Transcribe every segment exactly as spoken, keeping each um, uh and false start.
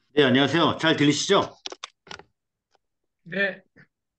네, 안녕하세요. 잘 들리시죠? 네,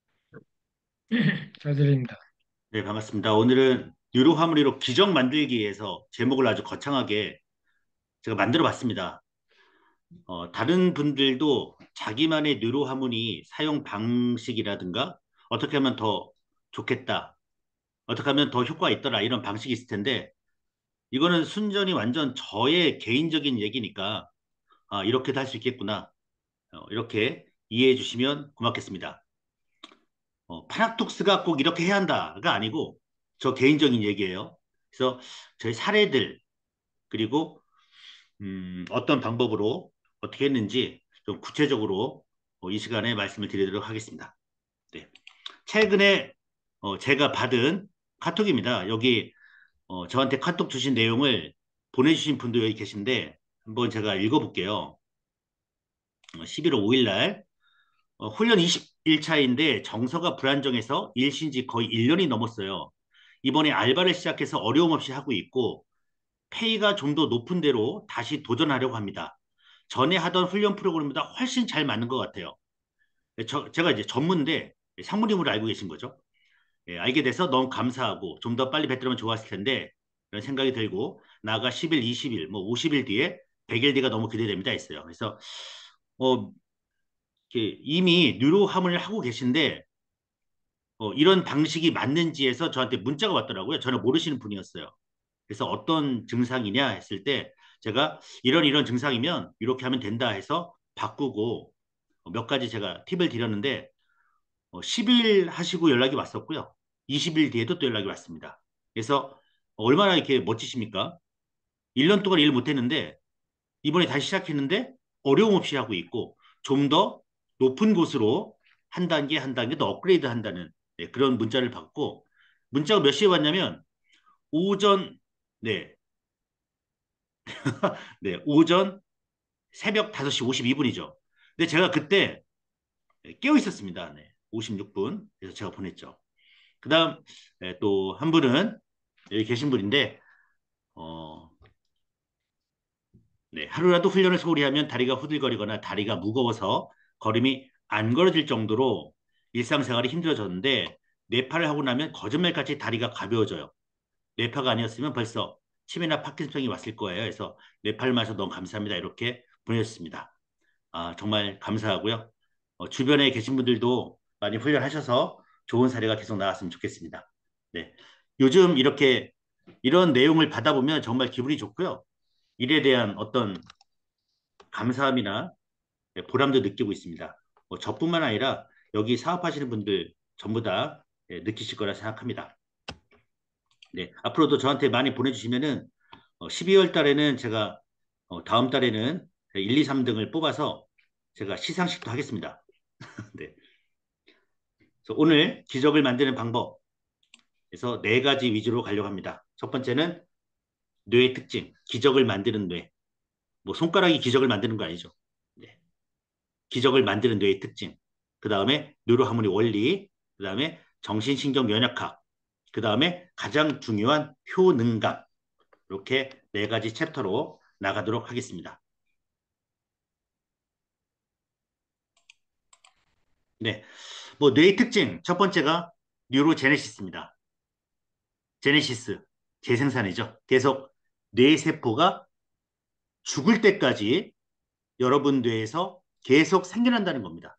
잘 들립니다. 네, 반갑습니다. 오늘은 유로 화물이로 기적 만들기에서 제목을 아주 거창하게 제가 만들어 봤습니다. 어, 다른 분들도 자기만의 뉴로 하모니 사용 방식이라든가 어떻게 하면 더 좋겠다, 어떻게 하면 더 효과가 있더라 이런 방식이 있을 텐데 이거는 순전히 완전 저의 개인적인 얘기니까 아, 이렇게도 할 수 있겠구나. 어, 이렇게 이해해 주시면 고맙겠습니다. 어, 파라독스가 꼭 이렇게 해야 한다가 아니고 저 개인적인 얘기예요. 그래서 저희 사례들 그리고 음, 어떤 방법으로 어떻게 했는지 좀 구체적으로 어, 이 시간에 말씀을 드리도록 하겠습니다. 네. 최근에 어, 제가 받은 카톡입니다. 여기 어, 저한테 카톡 주신 내용을 보내주신 분도 여기 계신데 한번 제가 읽어볼게요. 어, 십일월 오일 날 어, 훈련 이십 일 차인데 정서가 불안정해서 일 쉰 지 거의 일 년이 넘었어요. 이번에 알바를 시작해서 어려움 없이 하고 있고 페이가 좀 더 높은 데로 다시 도전하려고 합니다. 전에 하던 훈련 프로그램보다 훨씬 잘 맞는 것 같아요. 저, 제가 이제 전문대 상무님으로 알고 계신 거죠. 예, 알게 돼서 너무 감사하고 좀 더 빨리 뵀더라면 좋았을 텐데 이런 생각이 들고 나아가 십 일, 이십 일, 뭐 오십 일 뒤에 백 일 뒤가 너무 기대됩니다 했어요. 그래서 어, 이렇게 이미 뉴로함을 하고 계신데 어, 이런 방식이 맞는지에서 저한테 문자가 왔더라고요. 저는 모르시는 분이었어요. 그래서 어떤 증상이냐 했을 때 제가 이런 이런 증상이면 이렇게 하면 된다 해서 바꾸고 몇 가지 제가 팁을 드렸는데 어, 십 일 하시고 연락이 왔었고요. 이십 일 뒤에도 또 연락이 왔습니다. 그래서 얼마나 이렇게 멋지십니까? 일 년 동안 일 못했는데 이번에 다시 시작했는데 어려움 없이 하고 있고 좀 더 높은 곳으로 한 단계 한 단계 더 업그레이드 한다는 네, 그런 문자를 받고 문자가 몇 시에 왔냐면 오전 네, 네, 오전 새벽 다섯 시 오십이 분이죠. 근데 제가 그때 깨어 있었습니다. 네, 오십육 분. 그래서 제가 보냈죠. 그다음 또 한 분은 여기 계신 분인데 어, 네, 하루라도 훈련을 소홀히 하면 다리가 후들거리거나 다리가 무거워서 걸음이 안 걸어질 정도로 일상생활이 힘들어졌는데 뇌파를 하고 나면 거짓말같이 다리가 가벼워져요. 뇌파가 아니었으면 벌써 치매나 파킨슨병이 왔을 거예요. 그래서 뇌파를 마셔서 너무 감사합니다. 이렇게 보내셨습니다. 아, 정말 감사하고요. 어, 주변에 계신 분들도 많이 훈련하셔서 좋은 사례가 계속 나왔으면 좋겠습니다. 네. 요즘 이렇게 이런 내용을 받아보면 정말 기분이 좋고요. 일에 대한 어떤 감사함이나 네, 보람도 느끼고 있습니다. 뭐 저뿐만 아니라 여기 사업하시는 분들 전부 다 네, 느끼실 거라 생각합니다. 네, 앞으로도 저한테 많이 보내주시면은 어, 십이월 달에는 제가 어, 다음 달에는 일, 이, 삼 등을 뽑아서 제가 시상식도 하겠습니다. 네. 그래서 오늘 기적을 만드는 방법에서 네 가지 위주로 가려고 합니다. 첫 번째는 뇌의 특징, 기적을 만드는 뇌. 뭐 손가락이 기적을 만드는 거 아니죠. 네. 기적을 만드는 뇌의 특징. 그 다음에 뉴로하모니 원리. 그 다음에 정신신경 면역학. 그 다음에 가장 중요한 효능감. 이렇게 네 가지 챕터로 나가도록 하겠습니다. 네. 뭐 뇌의 특징. 첫 번째가 뉴로제네시스입니다. 제네시스. 재생산이죠. 계속 뇌세포가 죽을 때까지 여러분 뇌에서 계속 생겨난다는 겁니다.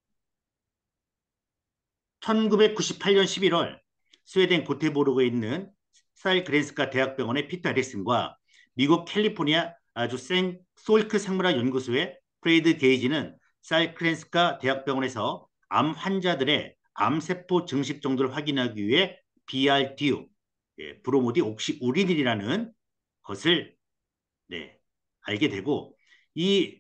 천구백구십팔 년 십일월 스웨덴 고테보르그에 있는 사일그렌스카 대학병원의 피터 에릭슨과 미국 캘리포니아 아주 생 솔크 생물학 연구소의 프레이드 게이지는 사일크렌스카 대학병원에서 암 환자들의 암세포 증식 정도를 확인하기 위해 브르디오, 예, 브로모디 옥시우린이라는 것을 네, 알게 되고 이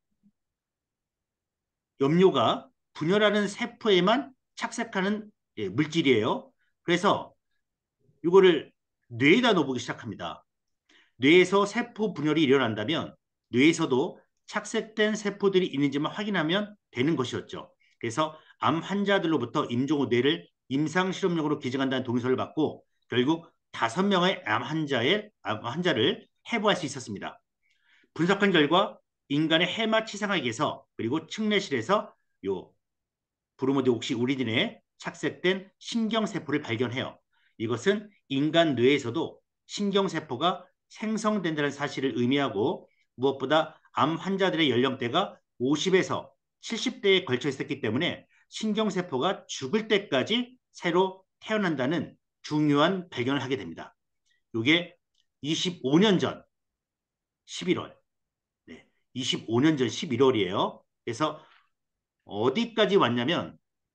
염료가 분열하는 세포에만 착색하는 예, 물질이에요. 그래서 이거를 뇌에다 넣어보기 시작합니다. 뇌에서 세포 분열이 일어난다면 뇌에서도 착색된 세포들이 있는지만 확인하면 되는 것이었죠. 그래서 암 환자들로부터 임종후 뇌를 임상 실험용으로 기증한다는 동의서를 받고 결국 다섯 명의 암 환자의 암 환자를 해부할 수 있었습니다. 분석한 결과 인간의 해마치상학에서 그리고 측내실에서 요 브로모데옥시우리딘에 착색된 신경세포를 발견해요. 이것은 인간 뇌에서도 신경세포가 생성된다는 사실을 의미하고 무엇보다 암 환자들의 연령대가 오십에서 칠십 대에 걸쳐 있었기 때문에 신경세포가 죽을 때까지 새로 태어난다는 중요한 발견을 하게 됩니다. 이게 이십오 년 전 십일월, 네, 이십오 년 전 십일월이에요. 그래서 어디까지 왔냐면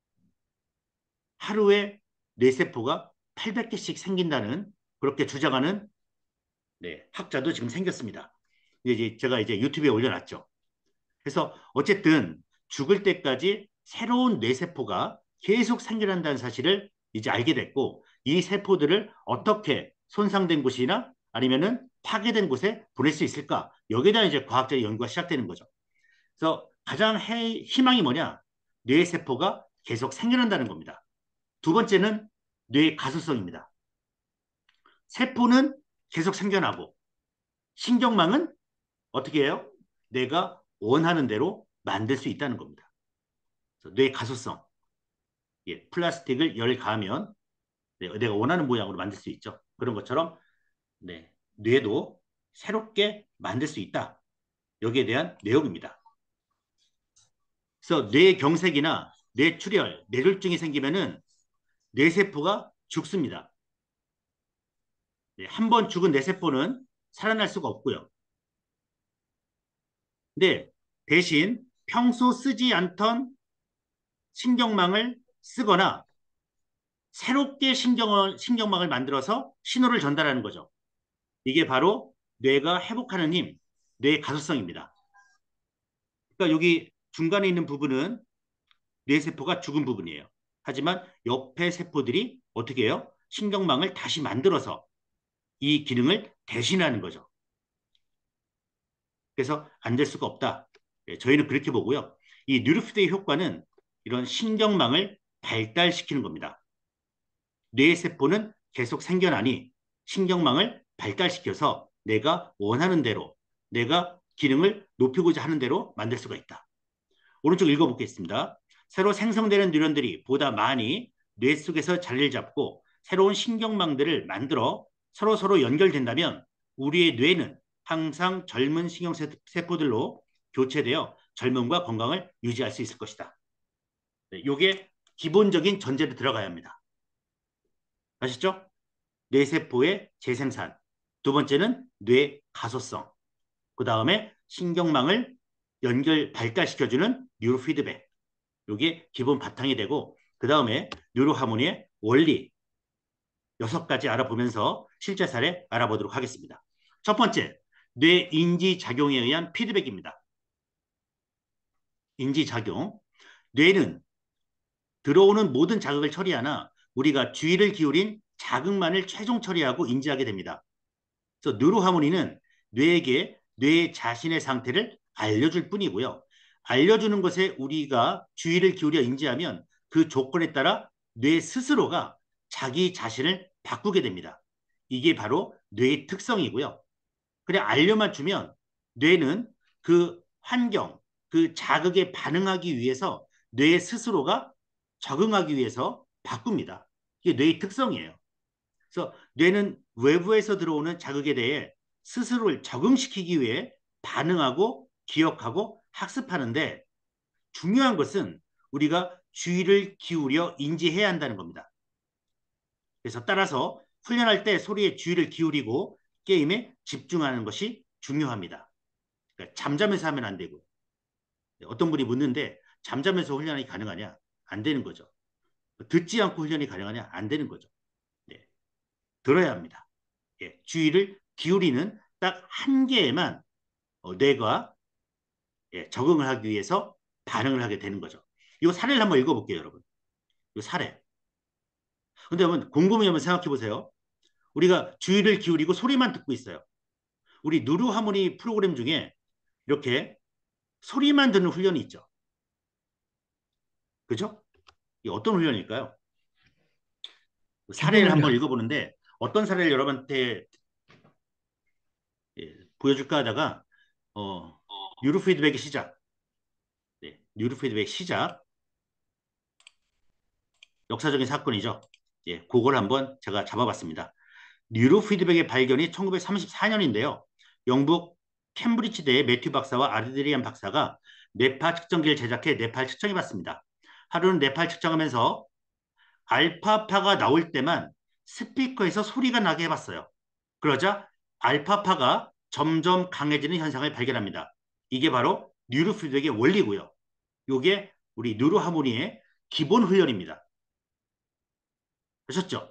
하루에 뇌세포가 팔백 개씩 생긴다는 그렇게 주장하는 네, 학자도 지금 생겼습니다. 이제 제가 이제 유튜브에 올려놨죠. 그래서 어쨌든 죽을 때까지 새로운 뇌세포가 계속 생겨난다는 사실을 이제 알게 됐고 이 세포들을 어떻게 손상된 곳이나 아니면은 파괴된 곳에 보낼 수 있을까? 여기에 대한 이제 과학자의 연구가 시작되는 거죠. 그래서 가장 해, 희망이 뭐냐? 뇌세포가 계속 생겨난다는 겁니다. 두 번째는 뇌의 가소성입니다. 세포는 계속 생겨나고 신경망은 어떻게 해요? 내가 원하는 대로 만들 수 있다는 겁니다. 뇌의 가소성. 예, 플라스틱을 열 가하면 내가 원하는 모양으로 만들 수 있죠. 그런 것처럼 네, 뇌도 새롭게 만들 수 있다. 여기에 대한 내용입니다. 그래서 뇌경색이나 뇌출혈, 뇌졸중이 생기면은 뇌세포가 죽습니다. 네, 한 번 죽은 뇌세포는 살아날 수가 없고요. 근데 대신 평소 쓰지 않던 신경망을 쓰거나 새롭게 신경을, 신경망을 만들어서 신호를 전달하는 거죠. 이게 바로 뇌가 회복하는 힘, 뇌의 가소성입니다. 그러니까 여기 중간에 있는 부분은 뇌세포가 죽은 부분이에요. 하지만 옆에 세포들이 어떻게 해요? 신경망을 다시 만들어서 이 기능을 대신하는 거죠. 그래서 안 될 수가 없다. 네, 저희는 그렇게 보고요. 이 뉴로피드의 효과는 이런 신경망을 발달시키는 겁니다. 뇌세포는 계속 생겨나니 신경망을 발달시켜서 내가 원하는 대로 내가 기능을 높이고자 하는 대로 만들 수가 있다. 오른쪽 읽어보겠습니다. 새로 생성되는 뉴런들이 보다 많이 뇌 속에서 자리를 잡고 새로운 신경망들을 만들어 서로서로 연결된다면 우리의 뇌는 항상 젊은 신경세포들로 교체되어 젊음과 건강을 유지할 수 있을 것이다. 네, 이게 기본적인 전제로 들어가야 합니다. 아시죠? 뇌세포의 재생산. 두 번째는 뇌 가소성. 그 다음에 신경망을 연결 발달시켜주는 뉴로 피드백. 이게 기본 바탕이 되고 그 다음에 뉴로 하모니의 원리 여섯 가지 알아보면서 실제 사례 알아보도록 하겠습니다. 첫 번째, 뇌 인지 작용에 의한 피드백입니다. 인지 작용. 뇌는 들어오는 모든 자극을 처리하나 우리가 주의를 기울인 자극만을 최종 처리하고 인지하게 됩니다. 그래서 뉴로하모니는 뇌에게 뇌 자신의 상태를 알려줄 뿐이고요. 알려주는 것에 우리가 주의를 기울여 인지하면 그 조건에 따라 뇌 스스로가 자기 자신을 바꾸게 됩니다. 이게 바로 뇌의 특성이고요. 그냥 알려만 주면 뇌는 그 환경, 그 자극에 반응하기 위해서 뇌 스스로가 적응하기 위해서 바꿉니다. 이게 뇌의 특성이에요. 그래서 뇌는 외부에서 들어오는 자극에 대해 스스로를 적응시키기 위해 반응하고 기억하고 학습하는데 중요한 것은 우리가 주의를 기울여 인지해야 한다는 겁니다. 그래서 따라서 훈련할 때 소리에 주의를 기울이고 게임에 집중하는 것이 중요합니다. 그러니까 잠자면서 하면 안 되고 어떤 분이 묻는데 잠자면서 훈련이 가능하냐? 안 되는 거죠. 듣지 않고 훈련이 가능하냐? 안 되는 거죠. 네. 들어야 합니다. 예, 주의를 기울이는 딱 한 개에만 어, 뇌가 예, 적응을 하기 위해서 반응을 하게 되는 거죠. 이 사례를 한번 읽어볼게요, 여러분. 이 사례. 근데 한번 곰곰이 한번 생각해 보세요. 우리가 주의를 기울이고 소리만 듣고 있어요. 우리 누르 하모니 프로그램 중에 이렇게 소리만 듣는 훈련이 있죠. 그죠? 이 어떤 훈련일까요? 사례를 한번 기본훈련. 읽어보는데 어떤 사례를 여러분한테 예, 보여줄까 하다가 어, 뉴로 피드백의 시작. 네, 뉴로 피드백 시작. 역사적인 사건이죠. 예, 그걸 한번 제가 잡아봤습니다. 뉴로 피드백의 발견이 천구백삼십사 년인데요. 영국 캠브리지대의 매튜 박사와 아드리안 박사가 뇌파 측정기를 제작해 뇌파를 측정해봤습니다. 하루는 뇌파를 측정하면서 알파파가 나올 때만 스피커에서 소리가 나게 해봤어요. 그러자 알파파가 점점 강해지는 현상을 발견합니다. 이게 바로 뉴로 피드백의 원리고요. 이게 우리 뉴로 하모니의 기본 훈련입니다. 그러셨죠?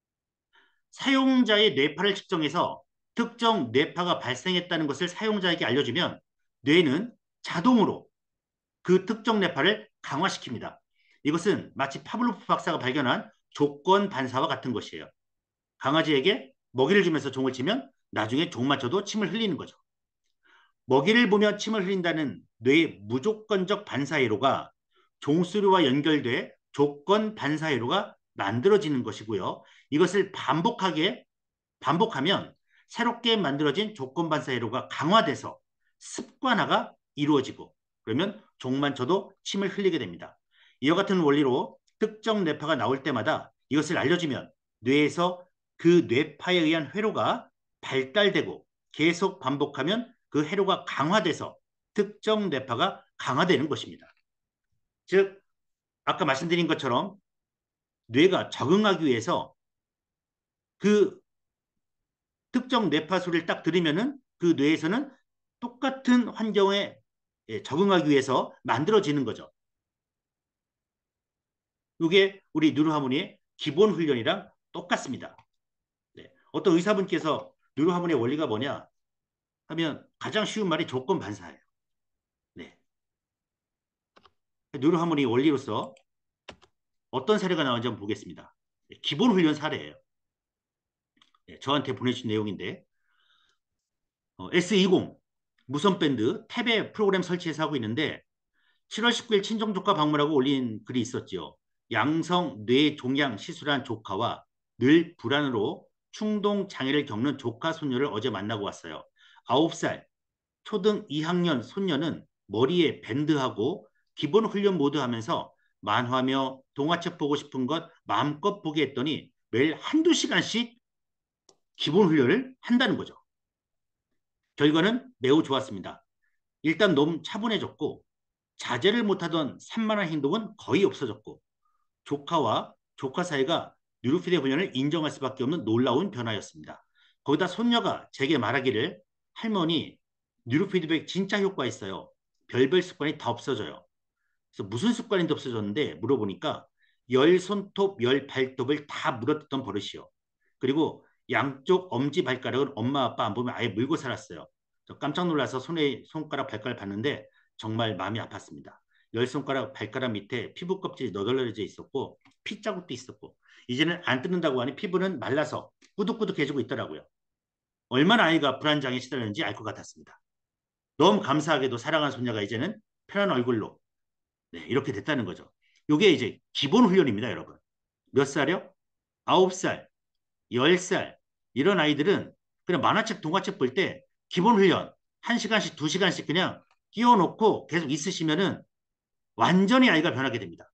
사용자의 뇌파를 측정해서 특정 뇌파가 발생했다는 것을 사용자에게 알려주면 뇌는 자동으로 그 특정 뇌파를 강화시킵니다. 이것은 마치 파블로프 박사가 발견한 조건 반사와 같은 것이에요. 강아지에게 먹이를 주면서 종을 치면 나중에 종 맞춰도 침을 흘리는 거죠. 먹이를 보며 침을 흘린다는 뇌의 무조건적 반사회로가 종수류와 연결돼 조건 반사회로가 만들어지는 것이고요. 이것을 반복하게 반복하면 새롭게 만들어진 조건 반사회로가 강화돼서 습관화가 이루어지고 그러면 종만 쳐도 침을 흘리게 됩니다. 이와 같은 원리로 특정 뇌파가 나올 때마다 이것을 알려주면 뇌에서 그 뇌파에 의한 회로가 발달되고 계속 반복하면 그 회로가 강화돼서 특정 뇌파가 강화되는 것입니다. 즉 아까 말씀드린 것처럼 뇌가 적응하기 위해서 그 특정 뇌파 소리를 딱 들으면은 그 뇌에서는 똑같은 환경에 적응하기 위해서 만들어지는 거죠. 이게 우리 뉴로하모니의 기본 훈련이랑 똑같습니다. 네. 어떤 의사분께서 뉴로하모니의 원리가 뭐냐 하면 가장 쉬운 말이 조건 반사예요. 네. 뉴로하모니 원리로서 어떤 사례가 나오는지 한번 보겠습니다. 네. 기본 훈련 사례예요. 네. 저한테 보내주신 내용인데 어, 에스 이십 무선 밴드 탭에 프로그램 설치해서 하고 있는데 칠월 십구일 친정조카 방문하고 올린 글이 있었지요. 양성 뇌종양 시술한 조카와 늘 불안으로 충동 장애를 겪는 조카 손녀를 어제 만나고 왔어요. 아홉 살 초등 이 학년 손녀는 머리에 밴드하고 기본 훈련 모드 하면서 만화며 동화책 보고 싶은 것 마음껏 보게 했더니 매일 한두 시간씩 기본 훈련을 한다는 거죠. 결과는 매우 좋았습니다. 일단 너무 차분해졌고 자제를 못하던 산만한 행동은 거의 없어졌고 조카와 조카 사이가 뉴로피드의 훈련을 인정할 수밖에 없는 놀라운 변화였습니다. 거기다 손녀가 제게 말하기를 할머니 뉴로피드백 진짜 효과 있어요. 별별 습관이 다 없어져요. 그래서 무슨 습관인지 없어졌는데 물어보니까 열 손톱, 열 발톱을 다 물어뜯던 버릇이요. 그리고 양쪽 엄지 발가락은 엄마 아빠 안 보면 아예 물고 살았어요. 저 깜짝 놀라서 손에 손가락 발가락 봤는데 정말 마음이 아팠습니다. 열 손가락 발가락 밑에 피부 껍질이 너덜너덜해져 있었고 핏자국도 있었고 이제는 안 뜯는다고 하니 피부는 말라서 꾸덕꾸덕해지고 있더라고요. 얼마나 아이가 불안장애 시달렸는지 알 것 같았습니다. 너무 감사하게도 사랑하는 손녀가 이제는 편한 얼굴로 네, 이렇게 됐다는 거죠. 이게 이제 기본 훈련입니다, 여러분. 몇 살이요? 아홉 살, 열 살 이런 아이들은 그냥 만화책, 동화책 볼 때 기본 훈련 한 시간씩, 두 시간씩 그냥 끼워놓고 계속 있으시면은 완전히 아이가 변하게 됩니다.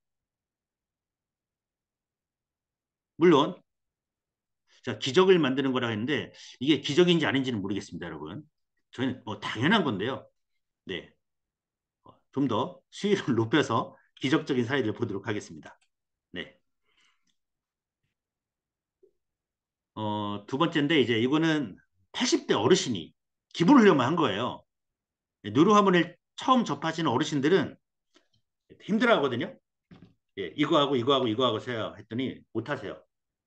물론 자, 기적을 만드는 거라고 했는데 이게 기적인지 아닌지는 모르겠습니다, 여러분. 저희는 뭐 당연한 건데요. 네, 좀 더 수위를 높여서 기적적인 사례를 보도록 하겠습니다. 네, 어, 두 번째인데 이제 이거는 팔십 대 어르신이 기본 훈련만 한 거예요. 누르 화면을 처음 접하시는 어르신들은 힘들어 하거든요. 예, 이거 하고 이거 하고 이거 하고 세요 했더니 못 하세요.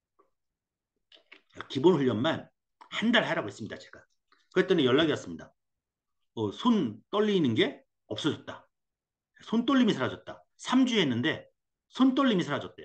기본 훈련만 한 달 하라고 했습니다, 제가. 그랬더니 연락이 왔습니다. 어, 손 떨리는 게 없어졌다. 손 떨림이 사라졌다. 삼 주 했는데 손 떨림이 사라졌대요.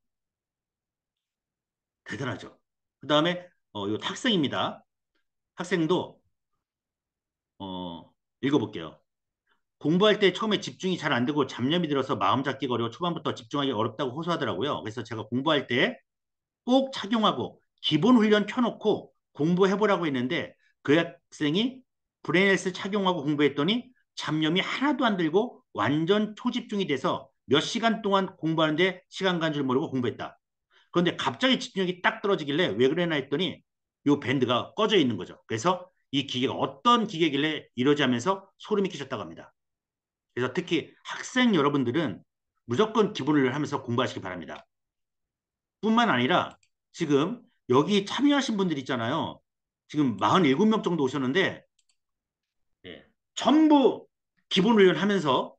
대단하죠. 그 다음에 어, 이 학생입니다. 학생도 어, 읽어볼게요. 공부할 때 처음에 집중이 잘 안 되고 잡념이 들어서 마음 잡기가 어려워 초반부터 집중하기 어렵다고 호소하더라고요. 그래서 제가 공부할 때 꼭 착용하고 기본 훈련 켜놓고 공부해보라고 했는데 그 학생이 브레인헬스 착용하고 공부했더니 잡념이 하나도 안 들고 완전 초집중이 돼서 몇 시간 동안 공부하는데 시간 간 줄 모르고 공부했다. 그런데 갑자기 집중력이 딱 떨어지길래 왜 그러나 했더니 이 밴드가 꺼져 있는 거죠. 그래서 이 기계가 어떤 기계길래 이러지 하면서 소름이 끼쳤다고 합니다. 그래서 특히 학생 여러분들은 무조건 기본을 하면서 공부하시기 바랍니다. 뿐만 아니라 지금 여기 참여하신 분들 있잖아요. 지금 사십칠 명 정도 오셨는데 예, 전부 기본 훈련 하면서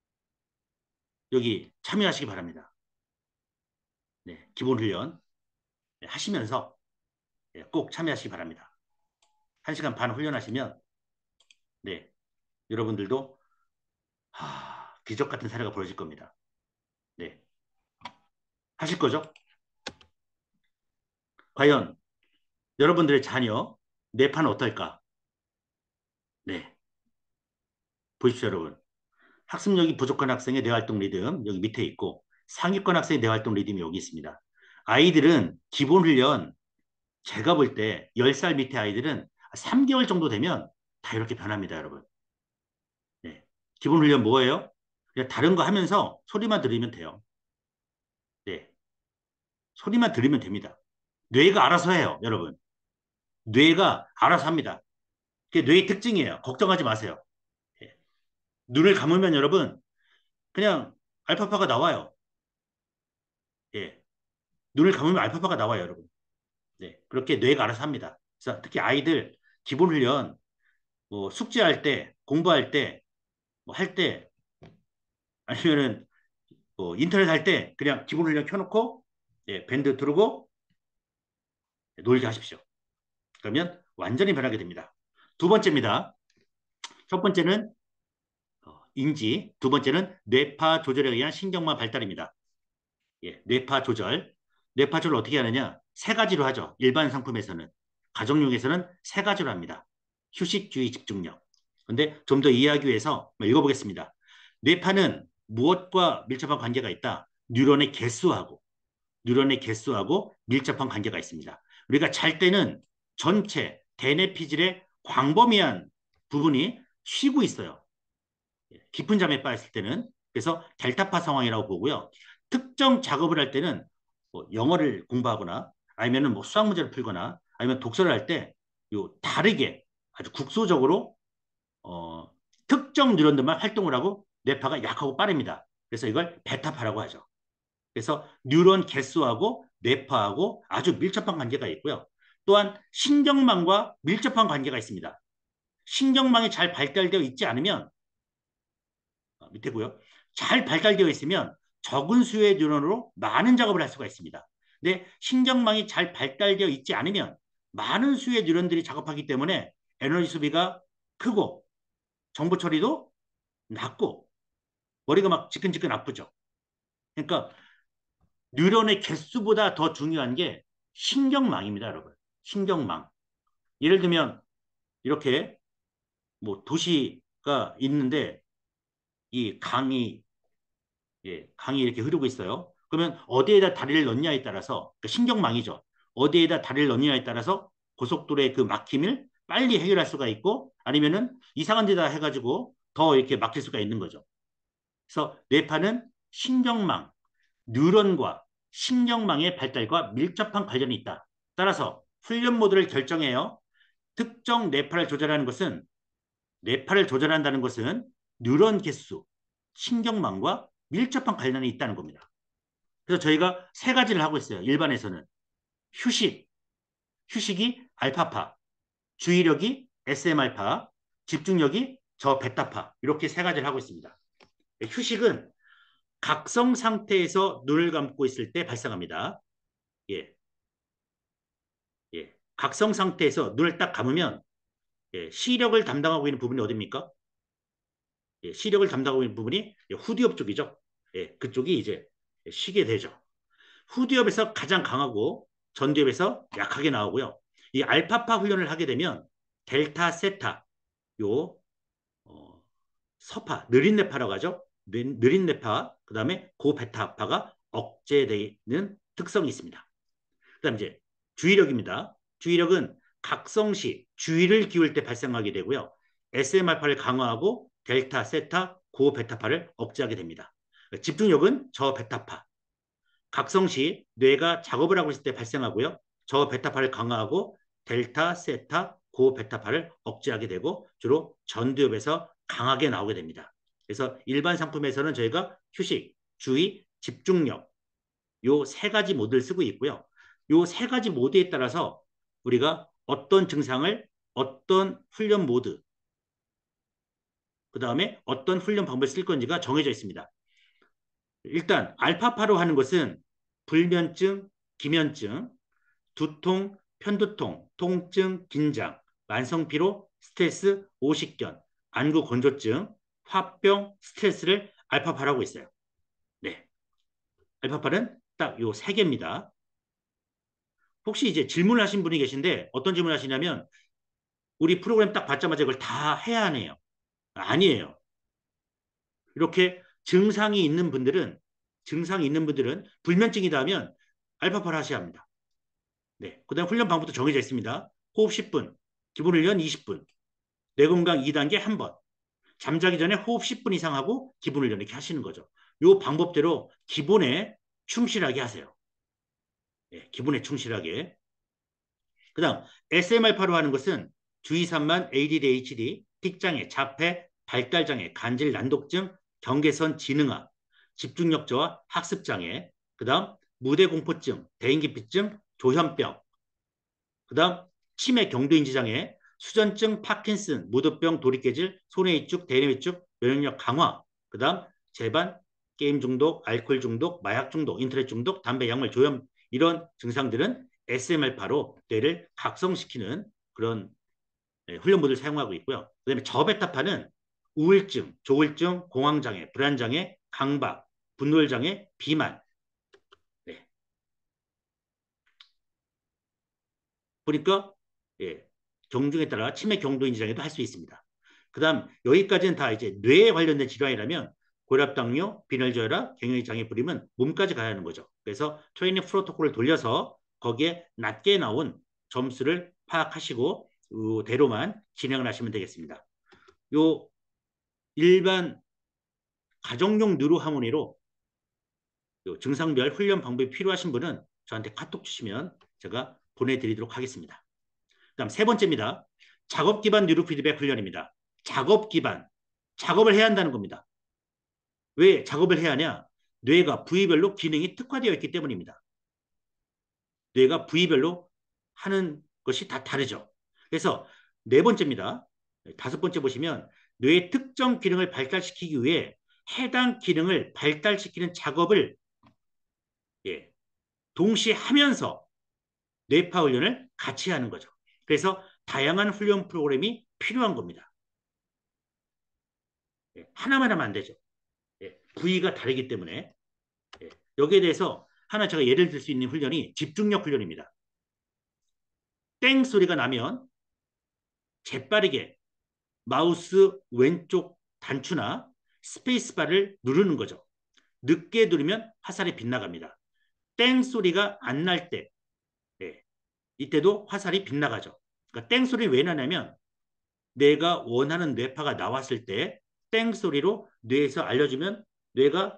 여기 참여하시기 바랍니다. 네, 기본 훈련 네, 하시면서 예, 꼭 참여하시기 바랍니다. 한 시간 반 훈련하시면 네, 여러분들도 하, 기적 같은 사례가 벌어질 겁니다. 네, 하실 거죠? 과연 여러분들의 자녀 뇌파는 어떨까? 네, 보십시오, 여러분. 학습력이 부족한 학생의 뇌활동 리듬 여기 밑에 있고 상위권 학생의 뇌활동 리듬이 여기 있습니다. 아이들은 기본 훈련 제가 볼 때 열 살 밑에 아이들은 삼 개월 정도 되면 다 이렇게 변합니다, 여러분. 네. 기본 훈련 뭐예요? 그냥 다른 거 하면서 소리만 들으면 돼요. 네. 소리만 들으면 됩니다. 뇌가 알아서 해요, 여러분. 뇌가 알아서 합니다. 그게 뇌의 특징이에요. 걱정하지 마세요. 네. 눈을 감으면 여러분 그냥 알파파가 나와요. 예. 눈을 감으면 알파파가 나와요, 여러분. 네. 그렇게 뇌가 알아서 합니다. 그래서 특히 아이들 기본 훈련 뭐 숙제할 때, 공부할 때, 뭐 할 때, 아니면은 뭐 인터넷 할 때 그냥 기본 훈련 켜놓고 예, 밴드 두르고 놀게 하십시오. 그러면 완전히 변하게 됩니다. 두 번째입니다. 첫 번째는 어, 인지, 두 번째는 뇌파 조절에 의한 신경망 발달입니다. 예, 뇌파 조절. 뇌파 조절 어떻게 하느냐? 세 가지로 하죠. 일반 상품에서는. 가정용에서는 세 가지로 합니다. 휴식, 주의, 집중력. 근데 좀 더 이해하기 위해서 읽어보겠습니다. 뇌파는 무엇과 밀접한 관계가 있다? 뉴런의 개수하고 뉴런의 개수하고 밀접한 관계가 있습니다. 우리가 잘 때는 전체 대뇌 피질의 광범위한 부분이 쉬고 있어요. 깊은 잠에 빠졌을 때는. 그래서 델타파 상황이라고 보고요. 특정 작업을 할 때는 뭐 영어를 공부하거나 아니면 뭐 수학 문제를 풀거나 아니면 독서를 할 때 요 다르게 아주 국소적으로 어, 특정 뉴런들만 활동을 하고 뇌파가 약하고 빠릅니다. 그래서 이걸 베타파라고 하죠. 그래서 뉴런 개수하고 뇌파하고 아주 밀접한 관계가 있고요. 또한 신경망과 밀접한 관계가 있습니다. 신경망이 잘 발달되어 있지 않으면 어, 밑에고요. 잘 발달되어 있으면 적은 수의 뉴런으로 많은 작업을 할 수가 있습니다. 근데 신경망이 잘 발달되어 있지 않으면 많은 수의 뉴런들이 작업하기 때문에 에너지 소비가 크고 정보 처리도 낮고 머리가 막 지끈지끈 아프죠. 그러니까 뉴런의 개수보다 더 중요한 게 신경망입니다, 여러분. 신경망. 예를 들면 이렇게 뭐 도시가 있는데 이 강이 예, 강이 이렇게 흐르고 있어요. 그러면 어디에다 다리를 넣냐에 따라서 그 신경망이죠. 어디에다 다리를 넣냐에 따라서 고속도로의 그 막힘을 빨리 해결할 수가 있고 아니면은 이상한 데다 해가지고 더 이렇게 막힐 수가 있는 거죠. 그래서 뇌파는 신경망, 뉴런과 신경망의 발달과 밀접한 관련이 있다. 따라서 훈련 모드를 결정해요. 특정 뇌파를 조절하는 것은 뇌파를 조절한다는 것은 뉴런 개수, 신경망과 밀접한 관련이 있다는 겁니다. 그래서 저희가 세 가지를 하고 있어요. 일반에서는 휴식, 휴식이 알파파, 주의력이 에스엠알파, 집중력이 저 베타파 이렇게 세 가지를 하고 있습니다. 휴식은 각성 상태에서 눈을 감고 있을 때 발생합니다. 예, 예. 각성 상태에서 눈을 딱 감으면 예, 시력을 담당하고 있는 부분이 어디입니까? 예, 시력을 담당하고 있는 부분이 후두엽 쪽이죠. 예, 그쪽이 이제 쉬게 되죠. 후두엽에서 가장 강하고 전두엽에서 약하게 나오고요. 이 알파파 훈련을 하게 되면 델타, 세타, 요 어, 서파, 느린 뇌파라고 하죠. 느린 뇌파, 그 다음에 고베타파가 억제되는 특성이 있습니다. 그 다음 이제 주의력입니다. 주의력은 각성시 주의를 기울 때 발생하게 되고요. 에스엠알파를 강화하고 델타, 세타, 고 베타파를 억제하게 됩니다. 집중력은 저 베타파. 각성시 뇌가 작업을 하고 있을 때 발생하고요. 저 베타파를 강화하고 델타, 세타, 고 베타파를 억제하게 되고 주로 전두엽에서 강하게 나오게 됩니다. 그래서 일반 상품에서는 저희가 휴식, 주의, 집중력 요 세 가지 모드를 쓰고 있고요. 요 세 가지 모드에 따라서 우리가 어떤 증상을 어떤 훈련 모드, 그 다음에 어떤 훈련 방법을 쓸 건지가 정해져 있습니다. 일단 알파파로 하는 것은 불면증, 기면증, 두통, 편두통, 통증, 긴장, 만성피로, 스트레스, 오십견, 안구 건조증, 화병, 스트레스를 알파파라고 있어요. 네, 알파파는 딱 요 세 개입니다. 혹시 이제 질문을 하신 분이 계신데 어떤 질문을 하시냐면 우리 프로그램 딱 받자마자 이걸 다 해야 하네요. 아니에요. 이렇게 증상이 있는 분들은 증상이 있는 분들은 불면증이다 하면 알파파를 하셔야 합니다. 네. 그다음 훈련 방법도 정해져 있습니다. 호흡 십 분, 기본 훈련 이십 분, 뇌건강 이 단계 한 번, 잠자기 전에 호흡 십 분 이상 하고 기본 훈련 이렇게 하시는 거죠. 이 방법대로 기본에 충실하게 하세요. 네, 기본에 충실하게. 그다음 에스엠알파로 하는 것은 주의산만, 에이디디, 에이치디, 틱장애, 자폐, 발달장애, 간질, 난독증, 경계선 지능화, 집중력 저하, 학습장애, 그다음 무대공포증, 대인기피증, 조현병, 그다음 치매, 경도인지장애, 수전증, 파킨슨, 무드병, 도리깨질, 손해 위축, 대뇌 위축, 면역력 강화, 그다음 재반, 게임 중독, 알코올 중독, 마약 중독, 인터넷 중독, 담배, 약물, 조현 이런 증상들은 에스엠알파로 뇌를 각성시키는 그런 훈련 모드를 사용하고 있고요. 그다음에 저베타파는 우울증, 조울증, 공황장애, 불안장애, 강박, 분노장애, 비만. 네. 보니까 예, 경중에 따라 치매 경도인 지장에도 할 수 있습니다. 그다음 여기까지는 다 이제 뇌에 관련된 질환이라면 고혈압, 당뇨, 빈혈 저혈압, 경영의 장애 불임은 몸까지 가야 하는 거죠. 그래서 트레이닝 프로토콜을 돌려서 거기에 낮게 나온 점수를 파악하시고 대로만 진행을 하시면 되겠습니다. 요 일반 가정용 뉴로하모니로 요 증상별 훈련 방법이 필요하신 분은 저한테 카톡 주시면 제가 보내드리도록 하겠습니다. 그다음 세 번째입니다. 작업 기반 뉴로 피드백 훈련입니다. 작업 기반. 작업을 해야 한다는 겁니다. 왜 작업을 해야 하냐? 뇌가 부위별로 기능이 특화되어 있기 때문입니다. 뇌가 부위별로 하는 것이 다 다르죠. 그래서 네 번째입니다. 다섯 번째 보시면 뇌의 특정 기능을 발달시키기 위해 해당 기능을 발달시키는 작업을 예, 동시에 하면서 뇌파 훈련을 같이 하는 거죠. 그래서 다양한 훈련 프로그램이 필요한 겁니다. 예, 하나만 하면 안 되죠. 예, 부위가 다르기 때문에 예, 여기에 대해서 하나 제가 예를 들 수 있는 훈련이 집중력 훈련입니다. 땡 소리가 나면 재빠르게 마우스 왼쪽 단추나 스페이스바를 누르는 거죠. 늦게 누르면 화살이 빗나갑니다. 땡 소리가 안 날 때, 예, 이때도 화살이 빗나가죠. 그러니까 땡 소리 왜 나냐면 내가 원하는 뇌파가 나왔을 때 땡 소리로 뇌에서 알려주면 뇌가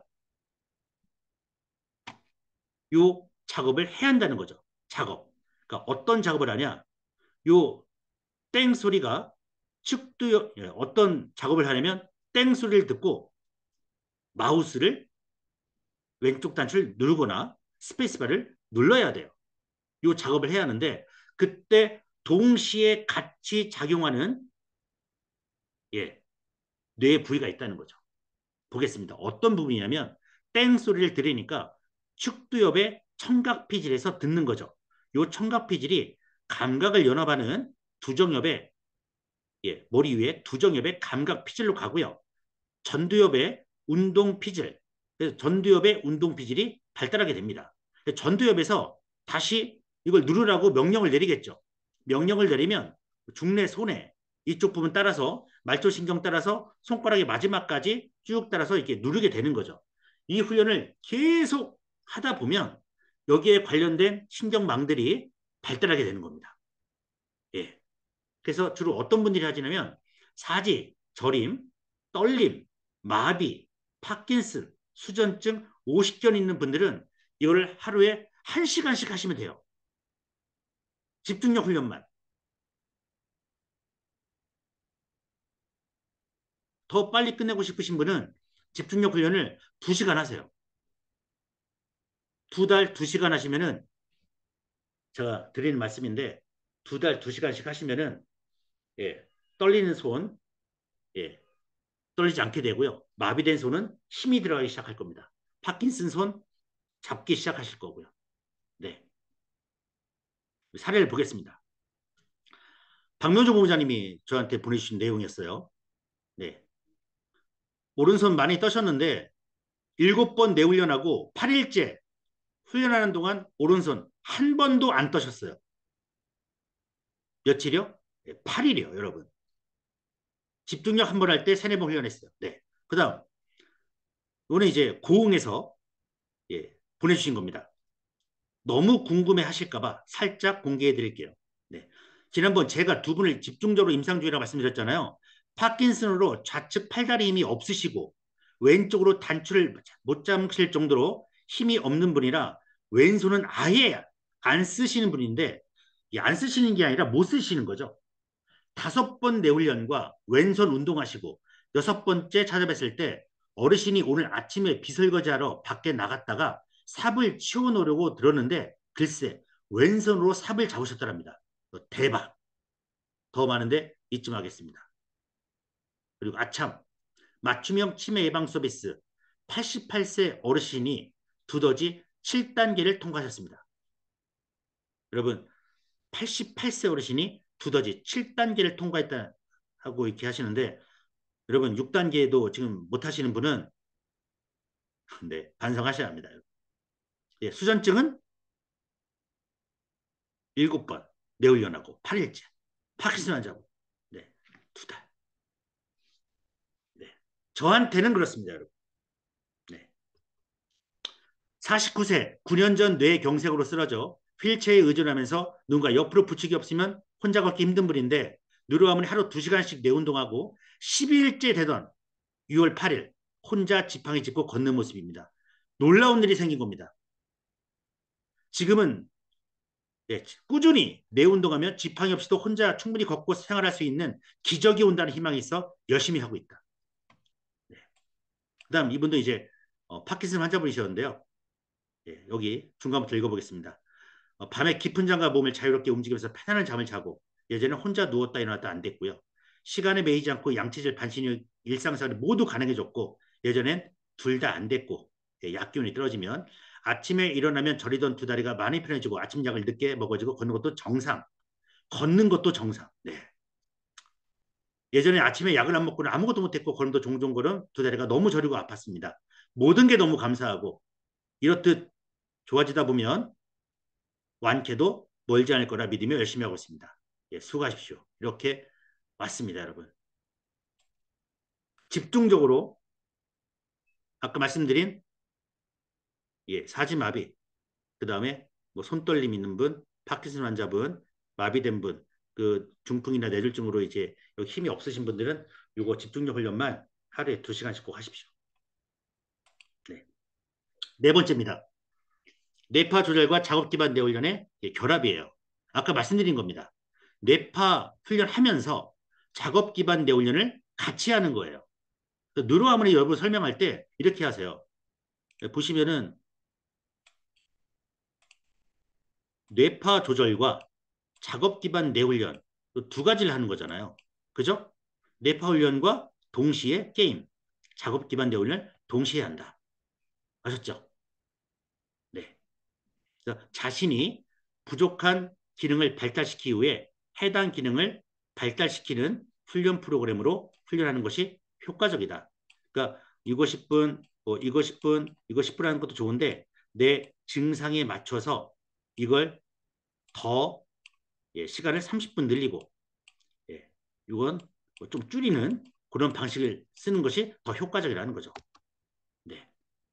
요 작업을 해야 한다는 거죠. 작업. 그러니까 어떤 작업을 하냐? 요 땡 소리가 측두 어떤 작업을 하냐면 땡 소리를 듣고 마우스를 왼쪽 단추를 누르거나 스페이스바를 눌러야 돼요. 요 작업을 해야 하는데 그때 동시에 같이 작용하는 예, 뇌의 부위가 있다는 거죠. 보겠습니다. 어떤 부분이냐면 땡 소리를 들으니까 축두엽의 청각피질에서 듣는 거죠. 요 청각피질이 감각을 연합하는 두정엽의 예, 머리 위에 두정엽의 감각피질로 가고요. 전두엽의 운동피질, 그래서 전두엽의 운동피질이 발달하게 됩니다. 전두엽에서 다시 이걸 누르라고 명령을 내리겠죠. 명령을 내리면 중내 손에 이쪽 부분 따라서 말초신경 따라서 손가락의 마지막까지 쭉 따라서 이렇게 누르게 되는 거죠. 이 훈련을 계속 하다 보면 여기에 관련된 신경망들이 발달하게 되는 겁니다. 예. 그래서 주로 어떤 분들이 하시냐면 사지, 저림, 떨림, 마비, 파킨슨, 수전증 오십 견 있는 분들은 이거를 하루에 한 시간씩 하시면 돼요. 집중력 훈련만. 더 빨리 끝내고 싶으신 분은 집중력 훈련을 두 시간 하세요. 두 달 두 시간 하시면은 제가 드리는 말씀인데 두 달 두 시간씩 하시면은 예, 떨리는 손 예, 떨리지 않게 되고요. 마비된 손은 힘이 들어가기 시작할 겁니다. 파킨슨 손 잡기 시작하실 거고요. 네, 사례를 보겠습니다. 박명조 본부장님이 저한테 보내주신 내용이었어요. 네, 오른손 많이 떠셨는데 일곱 번 내훈련하고 팔 일째 훈련하는 동안 오른손 한 번도 안 떠셨어요. 며칠이요? 네, 팔 일이요, 여러분. 집중력 한 번 할 때 세네 번 훈련했어요. 네. 그 다음, 이거는 이제 고흥에서 예, 보내주신 겁니다. 너무 궁금해 하실까봐 살짝 공개해 드릴게요. 네. 지난번 제가 두 분을 집중적으로 임상주의라고 말씀드렸잖아요. 파킨슨으로 좌측 팔다리 힘이 없으시고 왼쪽으로 단추를 못 잡으실 정도로 힘이 없는 분이라 왼손은 아예 안 쓰시는 분인데 안 쓰시는 게 아니라 못 쓰시는 거죠. 다섯 번 내훈련과 왼손 운동하시고 여섯 번째 찾아뵀을 때 어르신이 오늘 아침에 비설거지하러 밖에 나갔다가 삽을 치워놓으려고 들었는데 글쎄 왼손으로 삽을 잡으셨더랍니다. 대박. 더 많은데 이쯤 하겠습니다. 그리고 아참 맞춤형 치매 예방 서비스 팔십팔 세 어르신이 두더지 칠 단계를 통과하셨습니다. 여러분 팔십팔 세 어르신이 두더지 칠 단계를 통과했다 하고 이렇게 하시는데 여러분 육 단계도 지금 못 하시는 분은 네, 반성하셔야 합니다. 예, 수전증은 일곱 번 내훈련하고 팔 일째 파킨슨 환자고 네, 두 달. 네. 저한테는 그렇습니다, 여러분. 네. 사십구 세 구 년 전 뇌경색으로 쓰러져 휠체어에 의존하면서 누군가 옆으로 붙이기 없으면 혼자 걷기 힘든 분인데 누르하면 하루 두 시간씩 내운동하고 십이 일째 되던 유월 팔 일 혼자 지팡이 짚고 걷는 모습입니다. 놀라운 일이 생긴 겁니다. 지금은 예, 꾸준히 내운동하며 지팡이 없이도 혼자 충분히 걷고 생활할 수 있는 기적이 온다는 희망이 있어 열심히 하고 있다. 네. 그다음 이분도 이제 어, 파킨슨 환자분이셨는데요. 예, 여기 중간부터 읽어보겠습니다. 어, 밤에 깊은 잠과 몸을 자유롭게 움직이면서 편안한 잠을 자고 예전에 혼자 누웠다 일어났다 안 됐고요. 시간에 매이지 않고 양치질 반신욕 일상생활이 모두 가능해졌고 예전엔 둘 다 안 됐고 예, 약 기운이 떨어지면 아침에 일어나면 저리던 두 다리가 많이 편해지고 아침 약을 늦게 먹어지고 걷는 것도 정상. 걷는 것도 정상. 네. 예전에 아침에 약을 안 먹고는 아무것도 못했고 걸음도 종종 걸음 두 다리가 너무 저리고 아팠습니다. 모든 게 너무 감사하고 이렇듯 좋아지다 보면 완쾌도 멀지 않을 거라 믿으며 열심히 하고 있습니다. 예, 수고하십시오. 이렇게 왔습니다, 여러분. 집중적으로 아까 말씀드린 예, 사지마비, 그 다음에 뭐 손떨림 있는 분, 파킨슨 환자분, 마비된 분, 그 중풍이나 뇌졸중으로 이제 힘이 없으신 분들은 이거 집중력 훈련만 하루에 두 시간씩 꼭 하십시오. 네, 네 번째입니다. 뇌파 조절과 작업 기반 뇌훈련의 결합이에요. 아까 말씀드린 겁니다. 뇌파 훈련하면서 작업 기반 뇌훈련을 같이 하는 거예요. 누로아머니 여러분 설명할 때 이렇게 하세요. 보시면은 뇌파 조절과 작업 기반 뇌훈련 두 가지를 하는 거잖아요. 그죠? 뇌파 훈련과 동시에 게임, 작업 기반 뇌훈련 동시에 한다. 아셨죠? 네. 자신이 부족한 기능을 발달시킨 후에 해당 기능을 발달시키는 훈련 프로그램으로 훈련하는 것이 효과적이다. 그러니까 이거 십 분, 뭐 이거 십 분, 이거 십 분 하는 것도 좋은데 내 증상에 맞춰서 이걸 더 예, 시간을 삼십 분 늘리고 예, 이건 뭐좀 줄이는 그런 방식을 쓰는 것이 더 효과적이라는 거죠. 네.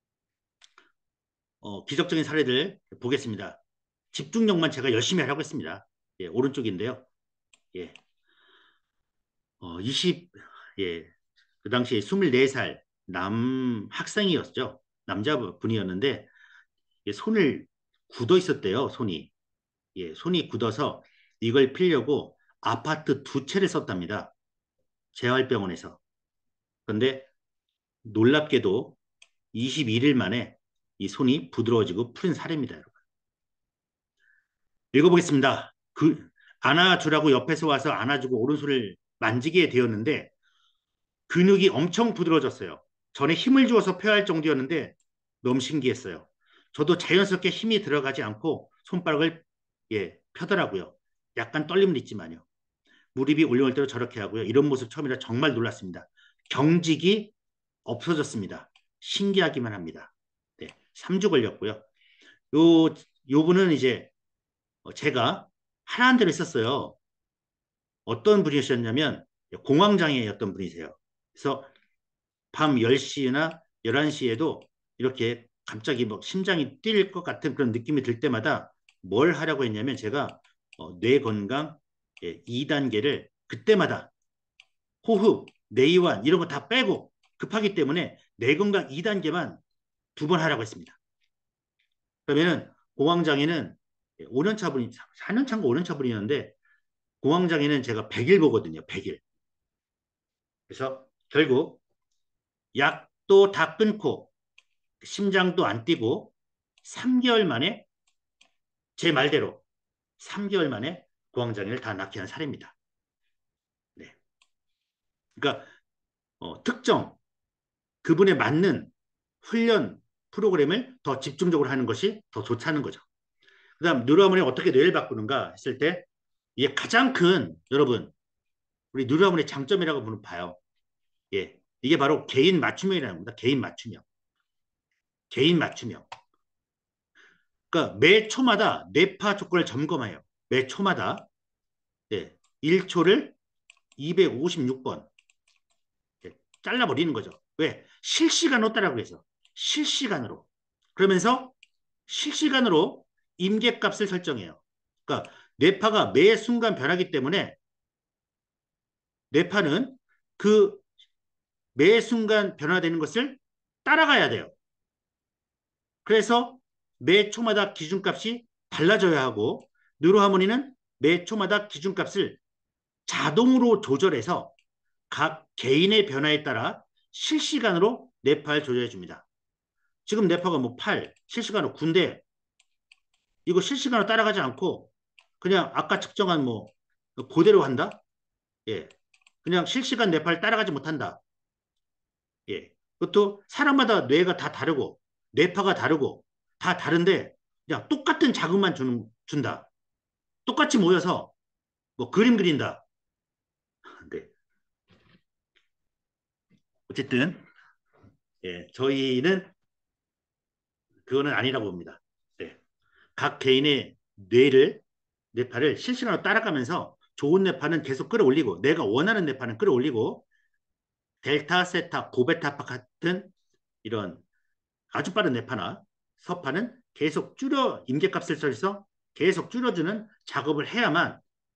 어, 기적적인 사례들 보겠습니다. 집중력만 제가 열심히 하라고 했습니다. 예, 오른쪽인데요. 예, 어, 이십, 예, 그 당시에 스물네 살 남 학생이었죠. 남자분이었는데 예, 손을 굳어 있었대요. 손이. 예, 손이 굳어서 이걸 피려고 아파트 두 채를 썼답니다. 재활병원에서. 그런데 놀랍게도 이십일 일 만에 이 손이 부드러워지고 푸른 살입니다. 여러분. 읽어보겠습니다. 그 안아주라고 옆에서 와서 안아주고 오른손을 만지게 되었는데 근육이 엄청 부드러워졌어요. 전에 힘을 주어서 펴야 할 정도였는데 너무 신기했어요. 저도 자연스럽게 힘이 들어가지 않고 손가락을 예, 펴더라고요. 약간 떨림은 있지만요. 무릎이 올려올 대로 저렇게 하고요. 이런 모습 처음이라 정말 놀랐습니다. 경직이 없어졌습니다. 신기하기만 합니다. 네, 삼 주 걸렸고요. 요, 요 분은 이제 제가 하라는 대로 했었어요. 어떤 분이셨냐면 공황장애였던 분이세요. 그래서 밤 열 시나 열한 시에도 이렇게 갑자기 뭐 심장이 뛸 것 같은 그런 느낌이 들 때마다 뭘 하라고 했냐면 제가 어, 뇌 건강 예, 이 단계를 그때마다 호흡, 내이완 이런 거 다 빼고 급하기 때문에 뇌 건강 이 단계만 두 번 하라고 했습니다. 그러면은 공황장애는 오 년 차 분이 사 년 차인가 오 년 차 분이었는데 공황장애는 제가 백 일 보거든요. 백 일. 그래서 결국 약도 다 끊고 심장도 안 뛰고 삼 개월 만에 제 말대로 삼 개월 만에 공황장애를 다 낫게 한 사례입니다. 네. 그러니까 어, 특정 그분에 맞는 훈련 프로그램을 더 집중적으로 하는 것이 더 좋다는 거죠. 그 다음 뉴로하모니 어떻게 뇌를 바꾸는가 했을 때 이게 가장 큰 여러분 우리 뉴로하모니 장점이라고 봐요. 예, 이게 바로 개인 맞춤형이라는 겁니다. 개인 맞춤형. 개인 맞춤형. 그러니까 매 초마다 뇌파 조건을 점검해요. 매 초마다 예, 일 초를 이백오십육 번 예, 잘라버리는 거죠. 왜? 실시간으로 따라고 해서 실시간으로. 그러면서 실시간으로 임계값을 설정해요. 그러니까 뇌파가 매 순간 변하기 때문에 뇌파는 그 매 순간 변화되는 것을 따라가야 돼요. 그래서 매 초마다 기준값이 달라져야 하고 뉴로하모니는 매 초마다 기준값을 자동으로 조절해서 각 개인의 변화에 따라 실시간으로 뇌파를 조절해 줍니다. 지금 뇌파가 뭐 팔, 실시간으로 구인데 이거 실시간으로 따라가지 않고 그냥 아까 측정한 뭐 그대로 한다? 예. 그냥 실시간 뇌파를 따라가지 못한다. 예. 그것도 사람마다 뇌가 다 다르고 뇌파가 다르고 다 다른데 그냥 똑같은 자극만 주는, 준다. 똑같이 모여서 뭐 그림 그린다. 네. 어쨌든 예, 저희는 그거는 아니라고 봅니다. 네. 각 개인의 뇌를 뇌파를 실시간으로 따라가면서 좋은 뇌파는 계속 끌어올리고 내가 원하는 뇌파는 끌어올리고 델타, 세타, 고베타파 같은 이런 아주 빠른 뇌파나 서파는 계속 줄여 임계값을 써서 계속 줄여주는 작업을 해야만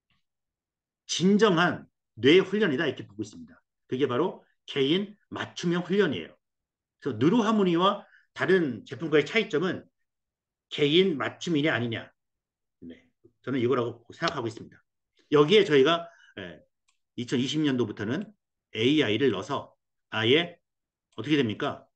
진정한 뇌 훈련이다 이렇게 보고 있습니다. 그게 바로 개인 맞춤형 훈련이에요. 그래서 누르하모니와 다른 제품과의 차이점은 개인 맞춤이냐 아니냐. 네. 저는 이거라고 생각하고 있습니다. 여기에 저희가 이천이십 년도부터는 에이아이를 넣어서 아예 어떻게 됩니까?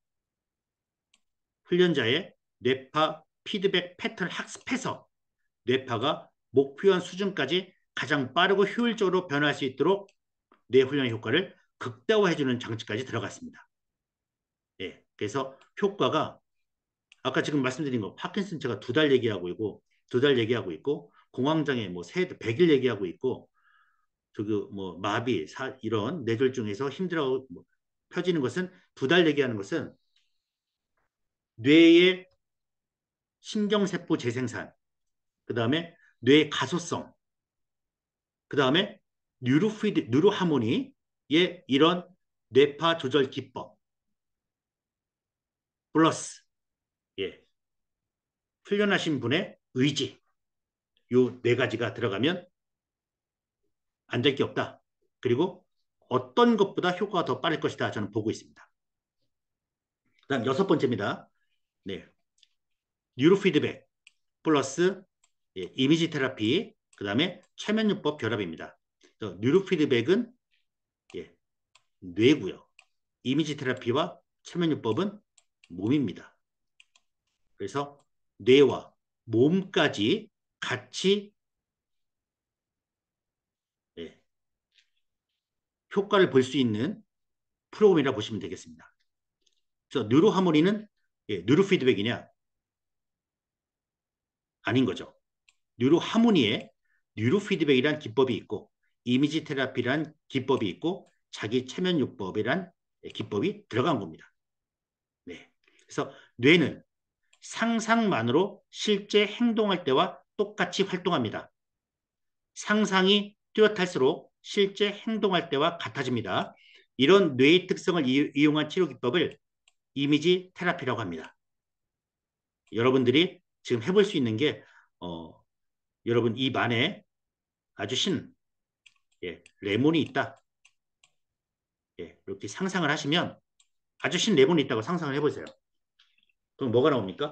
훈련자의 뇌파 피드백 패턴을 학습해서 뇌파가 목표한 수준까지 가장 빠르고 효율적으로 변화할 수 있도록 뇌 훈련의 효과를 극대화해주는 장치까지 들어갔습니다. 예, 그래서 효과가 아까 지금 말씀드린 거 파킨슨체가 두 달 얘기하고 있고 두 달 얘기하고 있고 공황장애 뭐 세, 백 일 얘기하고 있고 저기 뭐 마비 사, 이런 뇌졸중에서 힘들어 뭐, 펴지는 것은 두 달 얘기하는 것은 뇌의 신경세포 재생산 그 다음에 뇌의 가소성 그 다음에 뉴로피드 뉴로하모니의 이런 뇌파 조절 기법 플러스 예, 훈련하신 분의 의지 요 네 가지가 들어가면 안 될 게 없다. 그리고 어떤 것보다 효과가 더 빠를 것이다. 저는 보고 있습니다. 그다음 여섯 번째입니다. 네, 뉴로 피드백 플러스 예, 이미지 테라피, 그 다음에 최면요법 결합입니다. 뉴로 피드백은 예, 뇌고요. 이미지 테라피와 최면요법은 몸입니다. 그래서 뇌와 몸까지 같이 예, 효과를 볼 수 있는 프로그램이라 보시면 되겠습니다. 그래서 뉴로 하모니는 예, 뉴로 피드백이냐? 아닌 거죠. 뉴로 하모니에 뉴로 피드백이란 기법이 있고 이미지 테라피란 기법이 있고 자기 체면요법이란 기법이 들어간 겁니다. 네. 그래서 뇌는 상상만으로 실제 행동할 때와 똑같이 활동합니다. 상상이 뚜렷할수록 실제 행동할 때와 같아집니다. 이런 뇌의 특성을 이용한 치료 기법을 이미지 테라피라고 합니다. 여러분들이 지금 해볼 수 있는 게 어, 여러분 입 안에 아주 신 예, 레몬이 있다. 예, 이렇게 상상을 하시면 아주 신 레몬이 있다고 상상을 해보세요. 그럼 뭐가 나옵니까?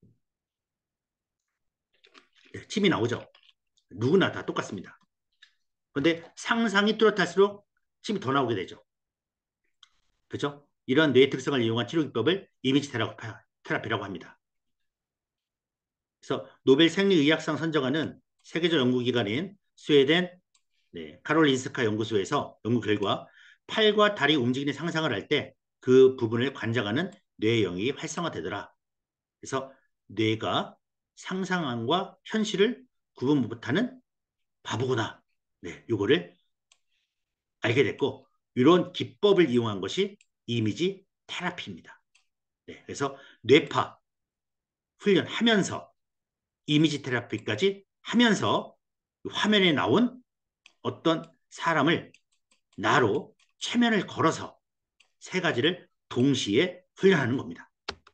예, 침이 나오죠. 누구나 다 똑같습니다. 그런데 상상이 뚜렷할수록 침이 더 나오게 되죠. 그렇죠? 이런 뇌의 특성을 이용한 치료 기법을 이미지 테라피라고 합니다. 그래서 노벨 생리의학상 선정하는 세계적 연구기관인 스웨덴 네, 카롤린스카 연구소에서 연구 결과 팔과 다리 움직이는 상상을 할 때 그 부분을 관장하는 뇌의 영역이 활성화되더라. 그래서 뇌가 상상함과 현실을 구분 못하는 바보구나. 네, 요거를 알게 됐고 이런 기법을 이용한 것이 이미지 테라피입니다. 네, 그래서 뇌파 훈련하면서 이미지 테라피까지 하면서 화면에 나온 어떤 사람을 나로 최면을 걸어서 세 가지를 동시에 훈련하는 겁니다.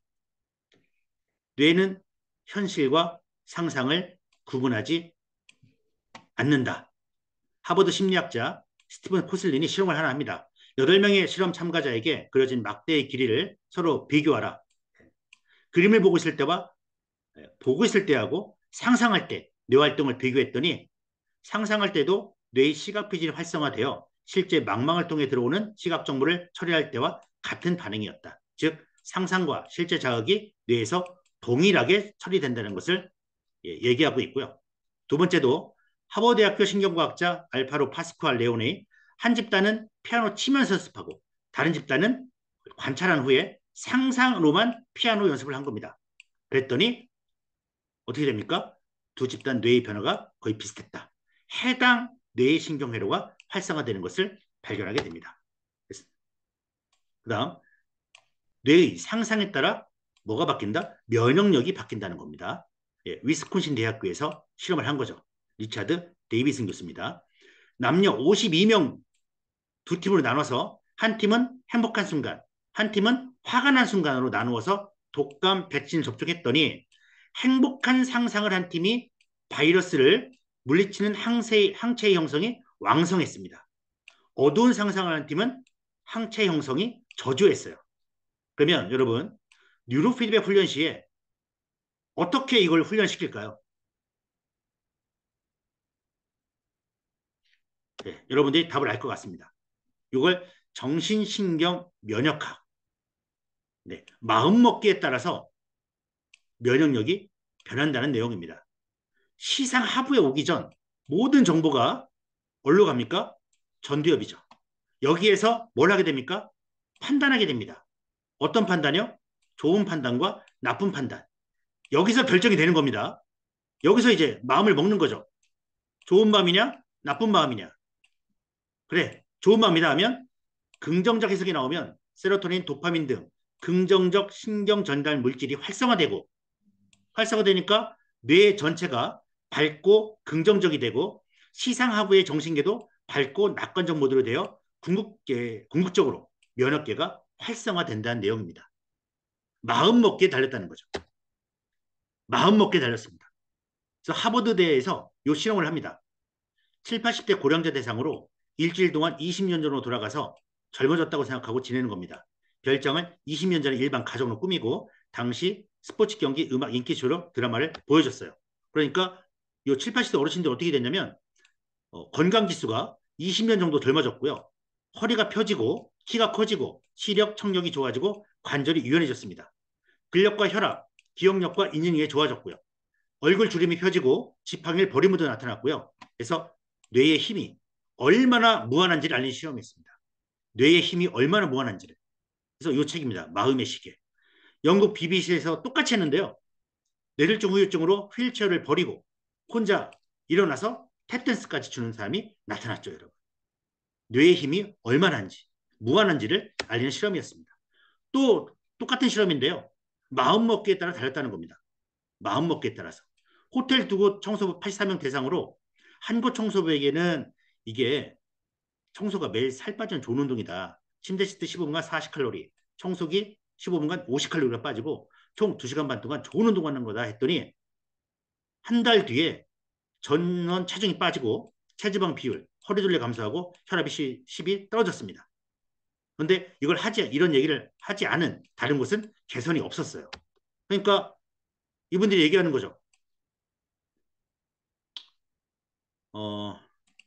뇌는 현실과 상상을 구분하지 않는다. 하버드 심리학자 스티븐 코슬린이 실험을 하나 합니다. 여덟 명의 실험 참가자에게 그려진 막대의 길이를 서로 비교하라. 그림을 보고 있을 때와 보고 있을 때하고 상상할 때 뇌 활동을 비교했더니 상상할 때도 뇌의 시각피질이 활성화되어 실제 망망을 통해 들어오는 시각 정보를 처리할 때와 같은 반응이었다. 즉 상상과 실제 자극이 뇌에서 동일하게 처리된다는 것을 얘기하고 있고요. 두 번째도 하버드대학교 신경과학자 알파로 파스쿠알 레오네 한 집단은 피아노 치면서 연습하고 다른 집단은 관찰한 후에 상상으로만 피아노 연습을 한 겁니다. 그랬더니 어떻게 됩니까? 두 집단 뇌의 변화가 거의 비슷했다. 해당 뇌의 신경회로가 활성화되는 것을 발견하게 됩니다. 그 다음 뇌의 상상에 따라 뭐가 바뀐다? 면역력이 바뀐다는 겁니다. 예, 위스콘신 대학교에서 실험을 한 거죠. 리차드 데이비슨 교수입니다. 남녀 오십이 명 두 팀으로 나눠서 한 팀은 행복한 순간, 한 팀은 화가 난 순간으로 나누어서 독감 백신을 접종했더니 행복한 상상을 한 팀이 바이러스를 물리치는 항체, 항체의 형성이 왕성했습니다. 어두운 상상을 한 팀은 항체 형성이 저조했어요. 그러면 여러분 뉴로 피드백 훈련 시에 어떻게 이걸 훈련시킬까요? 네, 여러분들이 답을 알 것 같습니다. 이걸 정신신경 면역학, 네, 마음먹기에 따라서 면역력이 변한다는 내용입니다. 시상 하부에 오기 전 모든 정보가 어디로 갑니까? 전두엽이죠. 여기에서 뭘 하게 됩니까? 판단하게 됩니다. 어떤 판단이요? 좋은 판단과 나쁜 판단. 여기서 결정이 되는 겁니다. 여기서 이제 마음을 먹는 거죠. 좋은 마음이냐? 나쁜 마음이냐? 그래, 좋은 마음이다 하면 긍정적 해석이 나오면 세로토닌, 도파민 등 긍정적 신경 전달 물질이 활성화되고 활성화되니까 뇌 전체가 밝고 긍정적이 되고 시상하부의 정신계도 밝고 낙관적 모드로 되어 궁극계, 궁극적으로 면역계가 활성화된다는 내용입니다. 마음먹기에 달렸다는 거죠. 마음먹기에 달렸습니다. 그래서 하버드대에서 이 실험을 합니다. 칠십, 팔십 대 고령자 대상으로 일주일 동안 이십 년 전으로 돌아가서 젊어졌다고 생각하고 지내는 겁니다. 별장을 이십 년 전에 일반 가정으로 꾸미고 당시 스포츠 경기, 음악, 인기쇼로 드라마를 보여줬어요. 그러니까 이 칠, 팔십 대 어르신들 어떻게 됐냐면 어, 건강지수가 이십 년 정도 젊어졌고요. 허리가 펴지고 키가 커지고 시력, 청력이 좋아지고 관절이 유연해졌습니다. 근력과 혈압, 기억력과 인지능이 좋아졌고요. 얼굴 주름이 펴지고 지팡이를 버리무도 나타났고요. 그래서 뇌의 힘이 얼마나 무한한지를 알린 실험이었습니다. 뇌의 힘이 얼마나 무한한지를. 그래서 이 책입니다. 마음의 시계. 영국 비비씨에서 똑같이 했는데요. 뇌졸중 후유증으로 휠체어를 버리고 혼자 일어나서 탭댄스까지 추는 사람이 나타났죠, 여러분. 뇌의 힘이 얼마나인지, 무한한지를 알리는 실험이었습니다. 또 똑같은 실험인데요. 마음먹기에 따라 달렸다는 겁니다. 마음먹기에 따라서. 호텔 두 곳 청소부 팔십사 명 대상으로 한 곳 청소부에게는 이게 청소가 매일 살 빠지는 좋은 운동이다. 침대 시트 십오 분간 사십 칼로리, 청소기 십오 분간 오십 칼로리가 빠지고 총 두 시간 반 동안 좋은 운동하는 거다 했더니 한 달 뒤에 전원 체중이 빠지고 체지방 비율, 허리 둘레 감소하고 혈압이 십이 떨어졌습니다. 그런데 이걸 하지 이런 얘기를 하지 않은 다른 곳은 개선이 없었어요. 그러니까 이분들이 얘기하는 거죠. 어,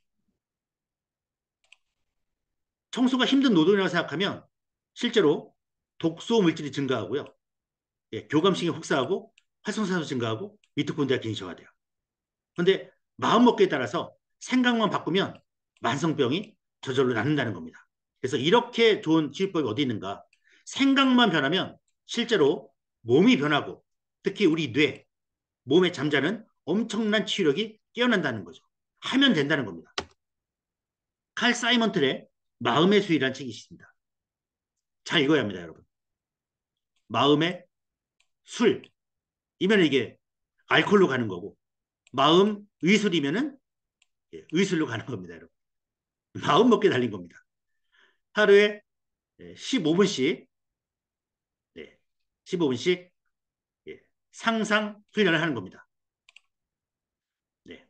청소가 힘든 노동이라고 생각하면 실제로 독소 물질이 증가하고요. 예, 교감신경이 혹사하고 활성산소 증가하고 미토콘드리아 기능이 저하돼요. 그런데 마음먹기에 따라서 생각만 바꾸면 만성병이 저절로 낫는다는 겁니다. 그래서 이렇게 좋은 치유법이 어디 있는가? 생각만 변하면 실제로 몸이 변하고 특히 우리 뇌, 몸에 잠자는 엄청난 치유력이 깨어난다는 거죠. 하면 된다는 겁니다. 칼 사이먼틀의 마음의 수이라는 책이 있습니다. 잘 읽어야 합니다, 여러분. 마음의 술. 이면 이게 알코올로 가는 거고 마음 의술이면은 예, 의술로 가는 겁니다, 여러분. 마음 먹게 달린 겁니다. 하루에 십오 분씩 네, 십오 분씩 예, 상상 훈련을 하는 겁니다. 네.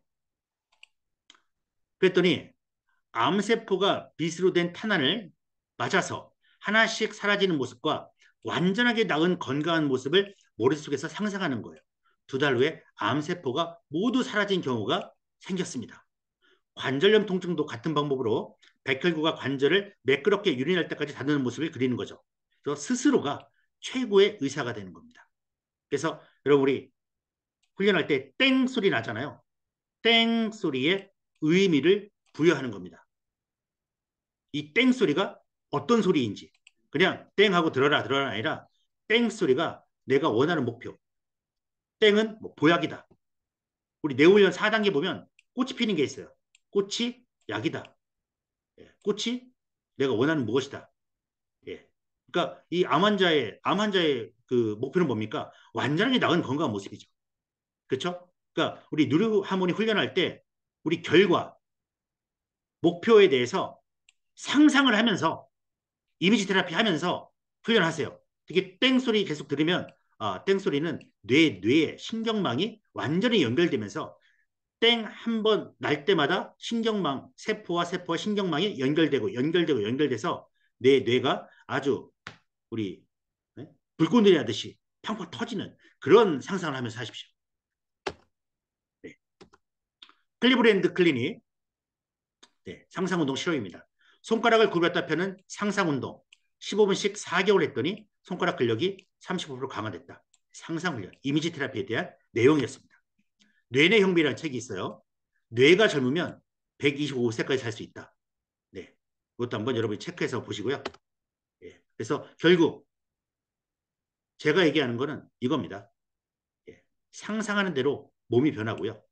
그랬더니 암세포가 빛으로 된 탄환을 맞아서 하나씩 사라지는 모습과 완전하게 나은 건강한 모습을 머릿속에서 상상하는 거예요. 두 달 후에 암세포가 모두 사라진 경우가 생겼습니다. 관절염 통증도 같은 방법으로 백혈구가 관절을 매끄럽게 유린할 때까지 다루는 모습을 그리는 거죠. 그래서 스스로가 최고의 의사가 되는 겁니다. 그래서 여러분 우리 훈련할 때 땡 소리 나잖아요. 땡 소리에 의미를 부여하는 겁니다. 이 땡 소리가 어떤 소리인지 그냥 땡 하고 들어라 들어라 아니라 땡 소리가 내가 원하는 목표. 땡은 뭐 보약이다. 우리 뇌훈련 사 단계 보면 꽃이 피는 게 있어요. 꽃이 약이다. 예, 꽃이 내가 원하는 무엇이다. 예. 그러니까 이 암 환자의 암 환자의 그 목표는 뭡니까? 완전하게 나은 건강한 모습이죠. 그렇죠? 그러니까 우리 누르 하모니 훈련할 때 우리 결과 목표에 대해서 상상을 하면서 이미지 테라피 하면서 훈련하세요. 특히 땡소리 계속 들으면 아, 땡소리는 뇌, 뇌에 신경망이 완전히 연결되면서 땡 한 번 날 때마다 신경망, 세포와 세포와 신경망이 연결되고 연결되고 연결돼서 내 뇌가 아주 우리 네? 불꽃놀이 하듯이 팡팡 터지는 그런 상상을 하면서 하십시오. 네. 클리브랜드 클리닉 네, 상상운동 실험입니다. 손가락을 굽혔다 펴는 상상운동 십오 분씩 사 개월 했더니 손가락 근력이 삼십오 퍼센트 강화됐다. 상상훈련, 이미지 테라피에 대한 내용이었습니다. 뇌내 형비라는 책이 있어요. 뇌가 젊으면 백이십오 세까지 살 수 있다. 네, 그것도 한번 여러분이 체크해서 보시고요. 예, 그래서 결국 제가 얘기하는 거는 이겁니다. 예, 상상하는 대로 몸이 변하고요.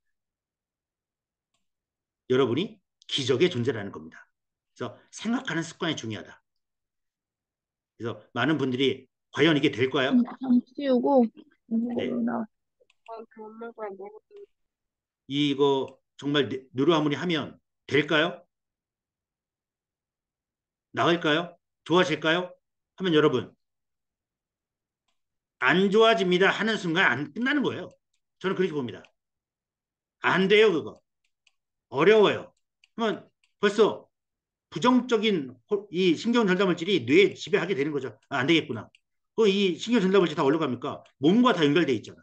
여러분이 기적의 존재라는 겁니다. 그래서 생각하는 습관이 중요하다. 그래서 많은 분들이 과연 이게 될까요? 장 씌우고 네, 나 이거 정말 누르하모니 하면 될까요? 나을까요? 좋아질까요? 하면 여러분 안 좋아집니다 하는 순간 안 끝나는 거예요. 저는 그렇게 봅니다. 안 돼요 그거. 어려워요. 그러면 벌써 부정적인 이 신경 전달 물질이 뇌에 지배하게 되는 거죠. 아, 안 되겠구나. 어, 이 신경 전달 물질 다 어디로 갑니까? 몸과 다 연결돼 있잖아.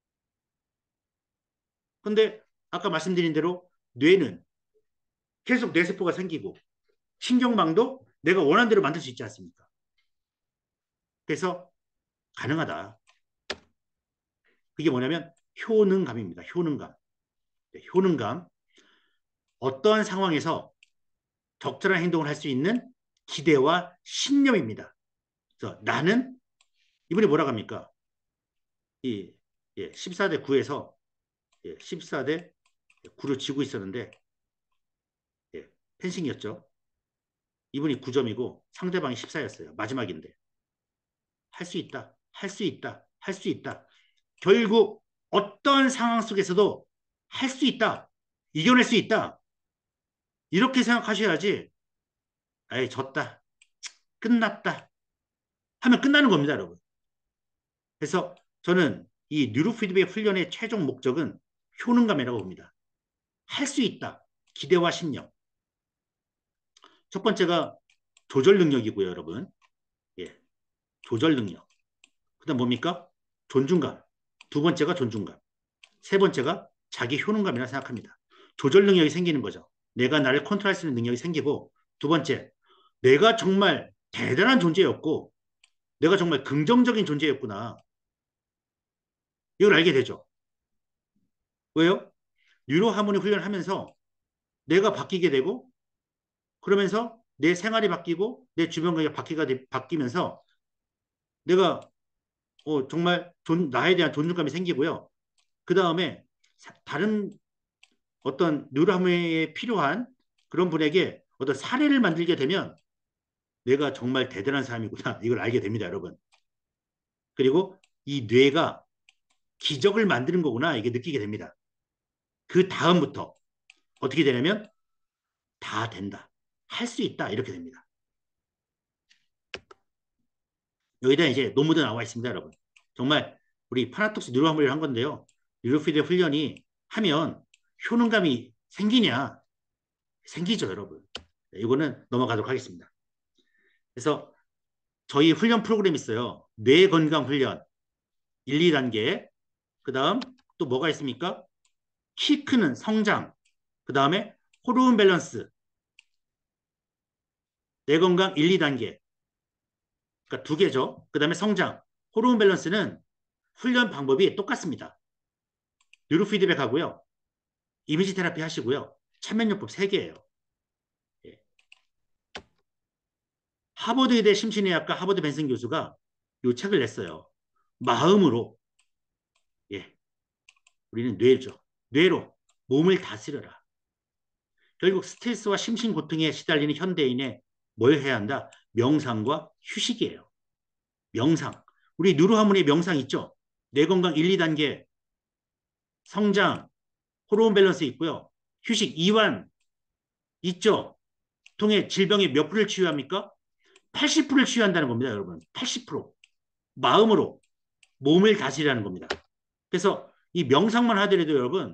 근데 아까 말씀드린 대로 뇌는 계속 뇌세포가 생기고 신경망도 내가 원하는 대로 만들 수 있지 않습니까? 그래서 가능하다. 그게 뭐냐면 효능감입니다. 효능감. 네, 효능감. 어떠한 상황에서 적절한 행동을 할 수 있는 기대와 신념입니다. 그래서 나는 이분이 뭐라고 합니까? 이 예, 십사 대 구에서 예, 십사 대 구를 지고 있었는데 예, 펜싱이었죠. 이분이 구 점이고 상대방이 십사였어요. 마지막인데 할 수 있다. 할 수 있다. 할 수 있다. 결국 어떤 상황 속에서도 할 수 있다. 이겨낼 수 있다. 이렇게 생각하셔야지. 에이, 졌다. 끝났다. 하면 끝나는 겁니다, 여러분. 그래서 저는 이 뉴로피드백 훈련의 최종 목적은 효능감이라고 봅니다. 할 수 있다. 기대와 신념. 첫 번째가 조절 능력이고요, 여러분. 예, 조절 능력. 그다음 뭡니까? 존중감. 두 번째가 존중감. 세 번째가 자기 효능감이라 생각합니다. 조절 능력이 생기는 거죠. 내가 나를 컨트롤할 수 있는 능력이 생기고 두 번째, 내가 정말 대단한 존재였고 내가 정말 긍정적인 존재였구나. 이걸 알게 되죠. 왜요? 뉴로 하모니 훈련을 하면서 내가 바뀌게 되고 그러면서 내 생활이 바뀌고 내 주변 관계가 바뀌가 바뀌면서 내가 어, 정말 존, 나에 대한 존중감이 생기고요. 그 다음에 다른 어떤 뉴라메에 필요한 그런 분에게 어떤 사례를 만들게 되면 내가 정말 대단한 사람이구나. 이걸 알게 됩니다, 여러분. 그리고 이 뇌가 기적을 만드는 거구나. 이게 느끼게 됩니다. 그 다음부터 어떻게 되냐면 다 된다. 할 수 있다. 이렇게 됩니다. 여기다 이제 논문도 나와 있습니다, 여러분. 정말 우리 파나톡스 뉴로함을 한 건데요. 뉴로피드 훈련이 하면 효능감이 생기냐? 생기죠, 여러분. 이거는 넘어가도록 하겠습니다. 그래서 저희 훈련 프로그램이 있어요. 뇌 건강 훈련 일, 이 단계. 그 다음 또 뭐가 있습니까? 키 크는 성장. 그 다음에 호르몬 밸런스. 뇌 건강 일, 이 단계. 그러니까 두 개죠. 그 다음에 성장. 호르몬 밸런스는 훈련 방법이 똑같습니다. 뉴로 피드백 하고요. 이미지 테라피 하시고요. 천면요법 세 개예요. 예. 하버드 의대 심신의학과 하버드 벤슨 교수가 이 책을 냈어요. 마음으로 예, 우리는 뇌죠. 뇌로 몸을 다스려라. 결국 스트레스와 심신 고통에 시달리는 현대인의 뭘 해야 한다? 명상과 휴식이에요. 명상. 우리 누르하모니 명상 있죠? 뇌 건강 일, 이 단계, 성장, 호르몬 밸런스 있고요. 휴식, 이완 있죠? 통해 질병의 몇 프로를 치유합니까? 팔십 퍼센트를 치유한다는 겁니다, 여러분. 팔십 퍼센트. 마음으로 몸을 다스리라는 겁니다. 그래서 이 명상만 하더라도 여러분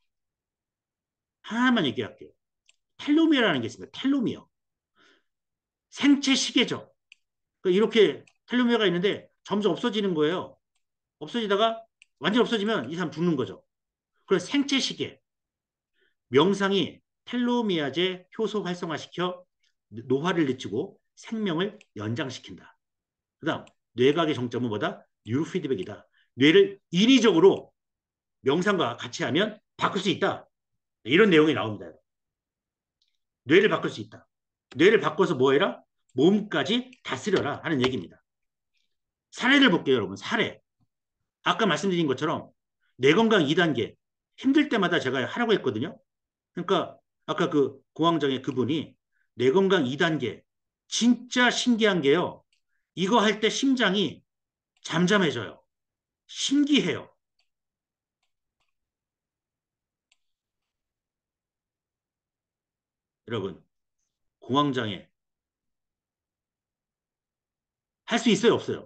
하나만 얘기할게요. 텔로미어라는 게 있습니다. 텔로미어. 생체 시계죠. 그러니까 이렇게 텔로미어가 있는데 점점 없어지는 거예요. 없어지다가 완전 없어지면 이 사람 죽는 거죠. 그래서 생체 시계. 명상이 텔로미아제 효소 활성화시켜 노화를 늦추고 생명을 연장시킨다. 그 다음 뇌과학의 정점은 뭐다? 뉴로피드백이다. 뇌를 인위적으로 명상과 같이 하면 바꿀 수 있다. 이런 내용이 나옵니다. 뇌를 바꿀 수 있다. 뇌를 바꿔서 뭐 해라? 몸까지 다스려라 하는 얘기입니다. 사례를 볼게요, 여러분. 사례. 아까 말씀드린 것처럼 뇌 건강 이 단계 힘들 때마다 제가 하라고 했거든요. 그러니까 아까 그 공황장애 그분이 뇌 건강 이 단계 진짜 신기한 게요. 이거 할 때 심장이 잠잠해져요. 신기해요. 여러분, 공황장애 할 수 있어요, 없어요?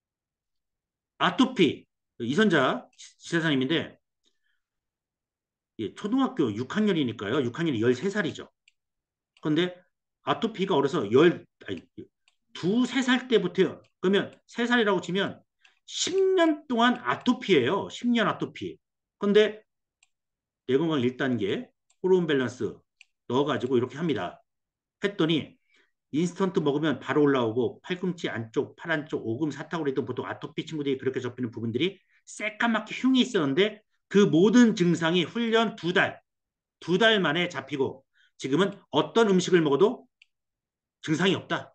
아토피 이선자 지사님인데 예, 초등학교 육 학년이니까요. 육 학년이 열세 살이죠. 그런데 아토피가 어려서 열, 아니, 두, 세 살 때부터요. 그러면 세 살이라고 치면 십 년 동안 아토피예요. 십 년 아토피. 근데 뇌건강 일 단계 호르몬 밸런스 넣어가지고 이렇게 합니다. 했더니 인스턴트 먹으면 바로 올라오고 팔꿈치 안쪽, 팔 안쪽, 오금, 사타구리 등 보통 아토피 친구들이 그렇게 접히는 부분들이 새까맣게 흉이 있었는데 그 모든 증상이 훈련 두 달, 두 달 만에 잡히고 지금은 어떤 음식을 먹어도 증상이 없다.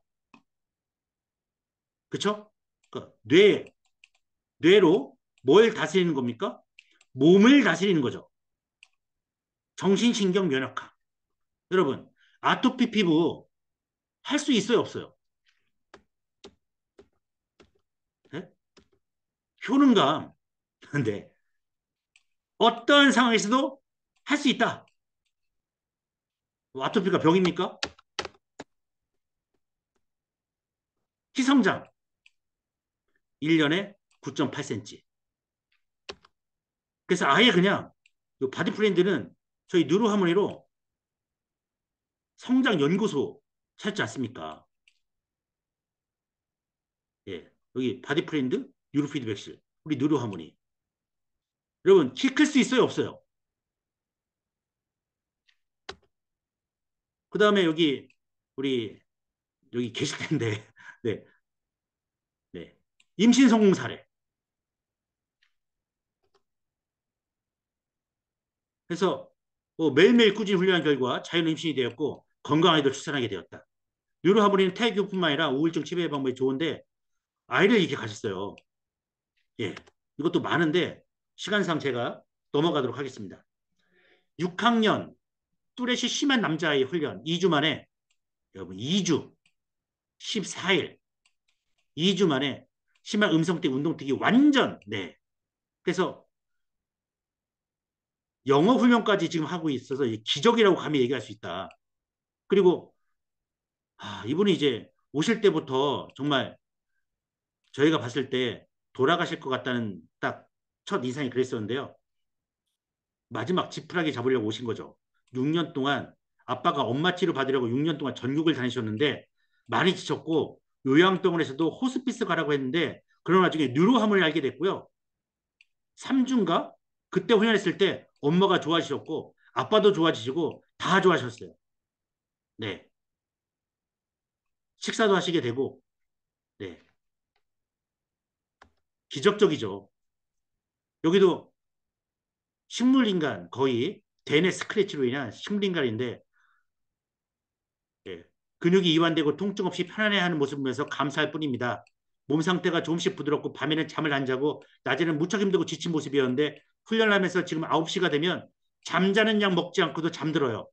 그렇죠? 그 뇌, 뇌로 뭘 다스리는 겁니까? 몸을 다스리는 거죠. 정신신경 면역학. 여러분, 아토피 피부 할 수 있어요, 없어요? 네? 효능감. 근데 어떤 상황에서도 할 수 있다. 아토피가 병입니까? 희성장 일 년에 구 점 팔 센티미터. 그래서 아예 그냥 바디 프렌드는 저희 뉴로하모니로 성장 연구소 찾지 않습니까? 예. 여기 바디 프렌드 뉴로 피드백실 우리 뉴로하모니. 여러분 키 클 수 있어요, 없어요? 그 다음에 여기 우리 여기 계실 텐데 네, 네. 임신 성공 사례. 그래서 뭐 매일매일 꾸준히 훈련한 결과 자연 임신이 되었고 건강한 아이를 출산하게 되었다. 뉴로하모니는 태교뿐만 아니라 우울증 치료 방법이 좋은데 아이를 이렇게 가졌어요. 예, 이것도 많은데 시간상 제가 넘어가도록 하겠습니다. 육 학년 뚜렛이 심한 남자아이 훈련 이 주 만에 여러분 이 주 십사 일 이 주 만에 심한 음성택 운동택이 완전 네. 그래서 영어 훈련까지 지금 하고 있어서 기적이라고 감히 얘기할 수 있다. 그리고 아, 이분이 이제 오실 때부터 정말 저희가 봤을 때 돌아가실 것 같다는 딱 첫 인상이 그랬었는데요. 마지막 지푸라기 잡으려고 오신 거죠. 육 년 동안 아빠가 엄마 치료 받으려고 육 년 동안 전국을 다니셨는데 많이 지쳤고 요양병원에서도 호스피스 가라고 했는데 그런 와중에 뉴로함을 알게 됐고요. 삼 주인가? 그때 훈련했을 때 엄마가 좋아지셨고 아빠도 좋아지시고 다 좋아하셨어요. 네. 식사도 하시게 되고 네. 기적적이죠. 여기도 식물인간 거의 대뇌 스크래치로 인한 식물인간인데 예. 근육이 이완되고 통증 없이 편안해하는 모습을 보면서 감사할 뿐입니다. 몸 상태가 조금씩 부드럽고 밤에는 잠을 안 자고 낮에는 무척 힘들고 지친 모습이었는데 훈련을 하면서 지금 아홉 시가 되면 잠자는 약 먹지 않고도 잠들어요.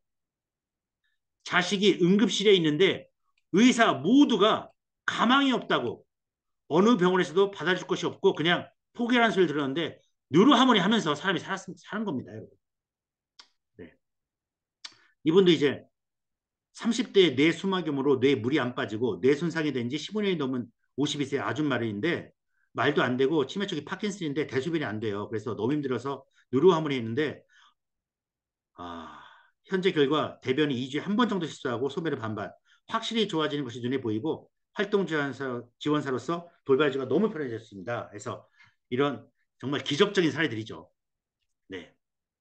자식이 응급실에 있는데 의사 모두가 가망이 없다고 어느 병원에서도 받아줄 것이 없고 그냥 포기라는 소리를 들었는데 뉴로하모니 하면서 사람이 살았, 사는 겁니다. 여러분. 네. 이분도 이제 삼십 대에 뇌 수막염으로 뇌 물이 안 빠지고 뇌 손상이 된 지 십오 년이 넘은 오십이 세 아줌마인데 말도 안 되고 치매 쪽이 파킨슨인데 대소변이 안 돼요. 그래서 너무 힘들어서 누르하모니 했는데 아, 현재 결과 대변이 이 주에 한 번 정도 실수하고 소변을 반반 확실히 좋아지는 것이 눈에 보이고 활동 지원사, 지원사로서 돌발지가 너무 편해졌습니다. 그래서 이런 정말 기적적인 사례들이죠. 네,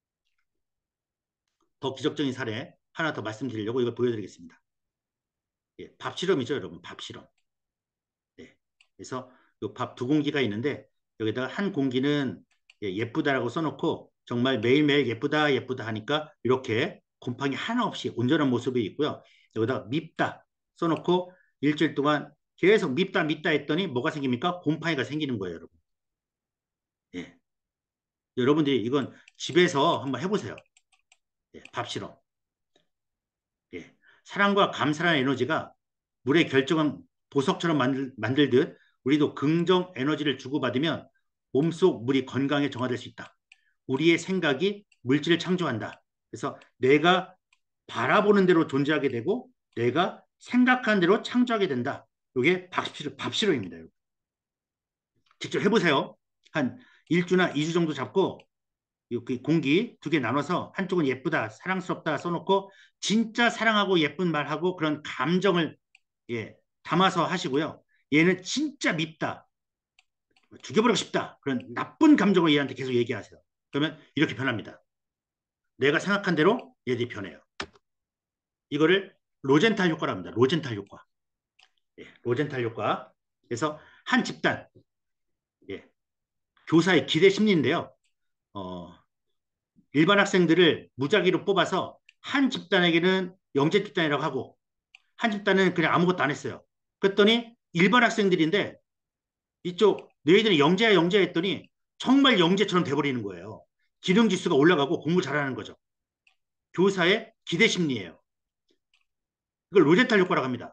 더 기적적인 사례 하나 더 말씀드리려고 이걸 보여드리겠습니다. 예, 밥 실험이죠, 여러분. 밥 실험. 네. 그래서 요 밥 두 공기가 있는데 여기다가 한 공기는 예, 예쁘다라고 써놓고 정말 매일매일 예쁘다 예쁘다 하니까 이렇게 곰팡이 하나 없이 온전한 모습이 있고요. 여기다가 밉다 써놓고 일주일 동안 계속 밉다 밉다 했더니 뭐가 생깁니까? 곰팡이가 생기는 거예요, 여러분. 예. 여러분들이 이건 집에서 한번 해보세요. 예, 밥 실험. 예. 사랑과 감사라는 에너지가 물의 결정은 보석처럼 만들, 만들듯 우리도 긍정 에너지를 주고받으면 몸속 물이 건강에 정화될 수 있다. 우리의 생각이 물질을 창조한다. 그래서 내가 바라보는 대로 존재하게 되고 내가 생각하는 대로 창조하게 된다. 이게 밥실험, 밥실험입니다. 직접 해보세요. 한 일 주나 이 주 정도 잡고 그 공기 두 개 나눠서 한쪽은 예쁘다, 사랑스럽다 써놓고 진짜 사랑하고 예쁜 말하고 그런 감정을 예, 담아서 하시고요. 얘는 진짜 밉다, 죽여버리고 싶다. 그런 나쁜 감정을 얘한테 계속 얘기하세요. 그러면 이렇게 변합니다. 내가 생각한 대로 얘들이 변해요. 이거를 로젠탈 효과라고 합니다. 로젠탈 효과. 예, 로젠탈 효과. 그래서 한 집단, 예, 교사의 기대 심리인데요. 어, 일반 학생들을 무작위로 뽑아서 한 집단에게는 영재 집단이라고 하고 한 집단은 그냥 아무것도 안 했어요. 그랬더니 일반 학생들인데 이쪽 너희들이 영재야 영재야 했더니 정말 영재처럼 돼버리는 거예요. 기능 지수가 올라가고 공부 잘하는 거죠. 교사의 기대 심리예요. 이걸 로젠탈 효과라고 합니다.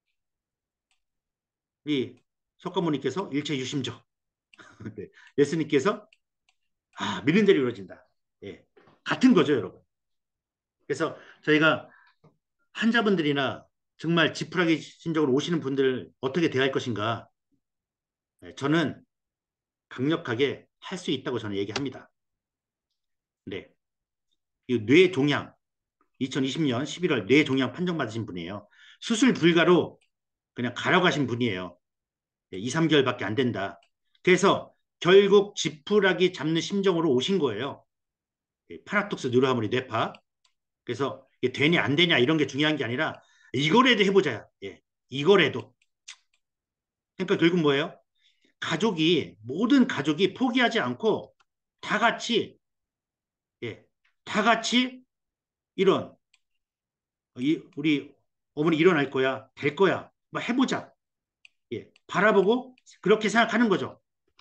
이 석가모니께서 일체 유심조, 네. 예수님께서 아, 믿는 대로 이루어진다. 예. 같은 거죠, 여러분. 그래서 저희가 환자분들이나 정말 지푸라기 신적으로 오시는 분들 어떻게 대할 것인가? 네, 저는 강력하게 할 수 있다고 저는 얘기합니다. 네. 이 뇌종양, 이천이십 년 십일월 뇌종양 판정받으신 분이에요. 수술 불가로 그냥 가라고 하신 분이에요. 이, 삼 개월밖에 안 된다. 그래서 결국 지푸라기 잡는 심정으로 오신 거예요. 파라톡스 뉴로하모니 뇌파. 그래서 이게 되냐 안 되냐 이런 게 중요한 게 아니라 이거라도 해보자. 예, 이거라도. 그러니까 결국 뭐예요? 가족이 모든 가족이 포기하지 않고 다 같이 예, 다 같이 이런 이, 우리 어머니 일어날 거야, 될 거야, 뭐 해보자. 예, 바라보고 그렇게 생각하는 거죠.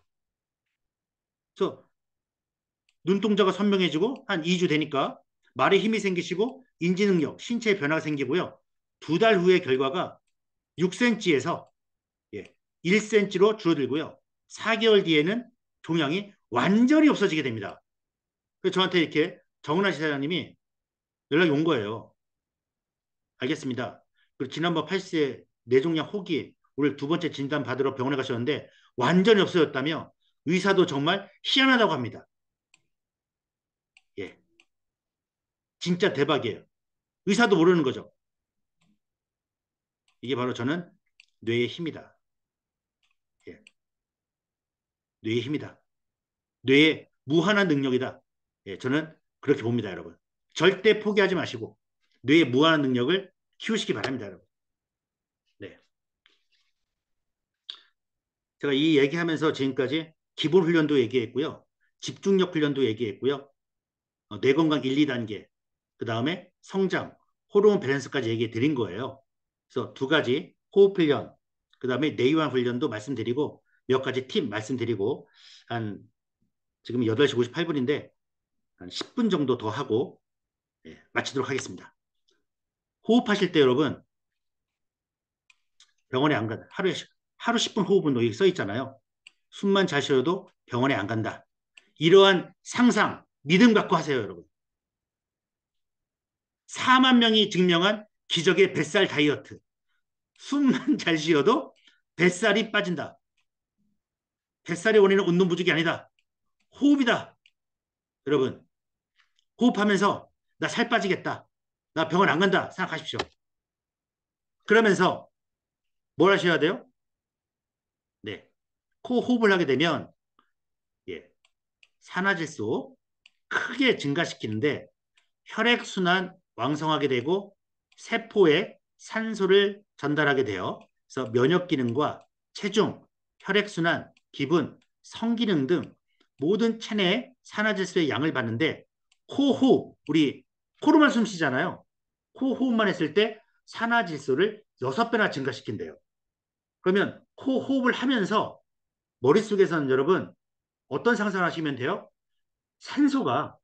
그래서 눈동자가 선명해지고 한 이 주 되니까 말에 힘이 생기시고 인지 능력, 신체 변화가 생기고요. 두 달 후의 결과가 육 센티미터에서 예, 일 센티미터로 줄어들고요. 사 개월 뒤에는 종양이 완전히 없어지게 됩니다. 그래서 저한테 이렇게 정은하 지사장님이 연락이 온 거예요. 알겠습니다. 그리고 지난번 팔십 세 뇌종양 호기 오늘 두 번째 진단 받으러 병원에 가셨는데 완전히 없어졌다며 의사도 정말 희한하다고 합니다. 예, 진짜 대박이에요. 의사도 모르는 거죠. 이게 바로 저는 뇌의 힘이다. 예, 뇌의 힘이다. 뇌의 무한한 능력이다. 예, 저는 그렇게 봅니다, 여러분. 절대 포기하지 마시고 뇌의 무한한 능력을 키우시기 바랍니다, 여러분. 네. 제가 이 얘기하면서 지금까지 기본 훈련도 얘기했고요. 집중력 훈련도 얘기했고요. 어, 뇌건강 일, 이 단계, 그 다음에 성장, 호르몬 밸런스까지 얘기해 드린 거예요. 그래서 두 가지 호흡 훈련, 그 다음에 뇌이완 훈련도 말씀드리고 몇 가지 팁 말씀드리고 한 지금 여덟 시 오십팔 분인데 한 십 분 정도 더 하고 예, 마치도록 하겠습니다. 호흡하실 때 여러분 병원에 안 간다. 하루에 하루 십 분 호흡은 여기 써 있잖아요. 숨만 잘 쉬어도 병원에 안 간다. 이러한 상상, 믿음 갖고 하세요, 여러분. 사만 명이 증명한 기적의 뱃살 다이어트. 숨만 잘 쉬어도 뱃살이 빠진다. 뱃살의 원인은 운동 부족이 아니다. 호흡이다. 여러분, 호흡하면서 나 살 빠지겠다. 나 병원 안 간다. 생각하십시오. 그러면서 뭘 하셔야 돼요? 네. 코 호흡을 하게 되면 예, 산화질소 크게 증가시키는데 혈액순환 왕성하게 되고 세포에 산소를 전달하게 돼요. 그래서 면역 기능과 체중, 혈액순환, 기분, 성기능 등 모든 체내의 산화질소의 양을 받는데 코호흡, 우리 코로만 숨 쉬잖아요. 코호흡만 했을 때 산화질소를 여섯 배나 증가시킨대요. 그러면 코호흡을 하면서 머릿속에서는 여러분 어떤 상상을 하시면 돼요? 산소가